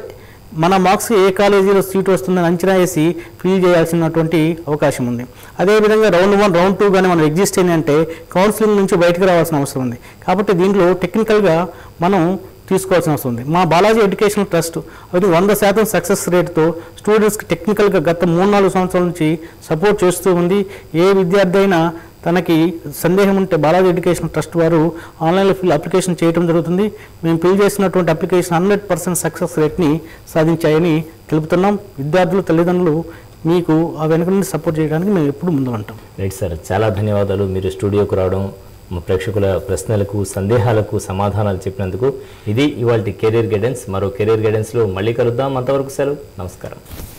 ఏ కాలేజీలో సీట్ వస్తుందని అంచనా వేసి ఫిల్ చేయాల్సినటువంటి అవకాశం ఉంది. అదేవిధంగా రౌండ్ 1, రౌండ్ 2 కానీ మనం ఎగ్జిస్ట్ అయిందంటే కౌన్సిలింగ్ నుంచి బయటకు రావాల్సిన అవసరం ఉంది. కాబట్టి దీంట్లో టెక్నికల్గా మనం తీసుకోవాల్సిన అవసరం ఉంది. మా బాలాజీ ఎడ్యుకేషనల్ ట్రస్ట్ అది 100% సక్సెస్ రేట్తో స్టూడెంట్స్కి టెక్నికల్గా గత 3-4 సంవత్సరాల నుంచి సపోర్ట్ చేస్తూ ఉంది. ఏ విద్యార్థి అయినా తనకి సందేహం ఉంటే బాలాజీ ఎడ్యుకేషన్ ట్రస్ట్ వారు ఆన్లైన్లో అప్లికేషన్ చేయడం జరుగుతుంది. మేము ఫిల్ చేసినటువంటి అప్లికేషన్ 100% సక్సెస్ రేట్ని సాధించాయని తెలుపుతున్నాం. విద్యార్థులు, తల్లిదండ్రులు మీకు ఆ వెనుక నుండి సపోర్ట్ చేయడానికి మేము ఎప్పుడు ముందు ఉంటాం. రైట్ సార్, చాలా ధన్యవాదాలు. మీరు స్టూడియోకి రావడం, మా ప్రేక్షకుల ప్రశ్నలకు సందేహాలకు సమాధానాలు చెప్పినందుకు ఇది ఇవాల్టి కెరీర్ గైడెన్స్. మరో కెరీర్ గైడెన్స్లో మళ్ళీ కలుద్దాం. అంతవరకు సెలవు. నమస్కారం.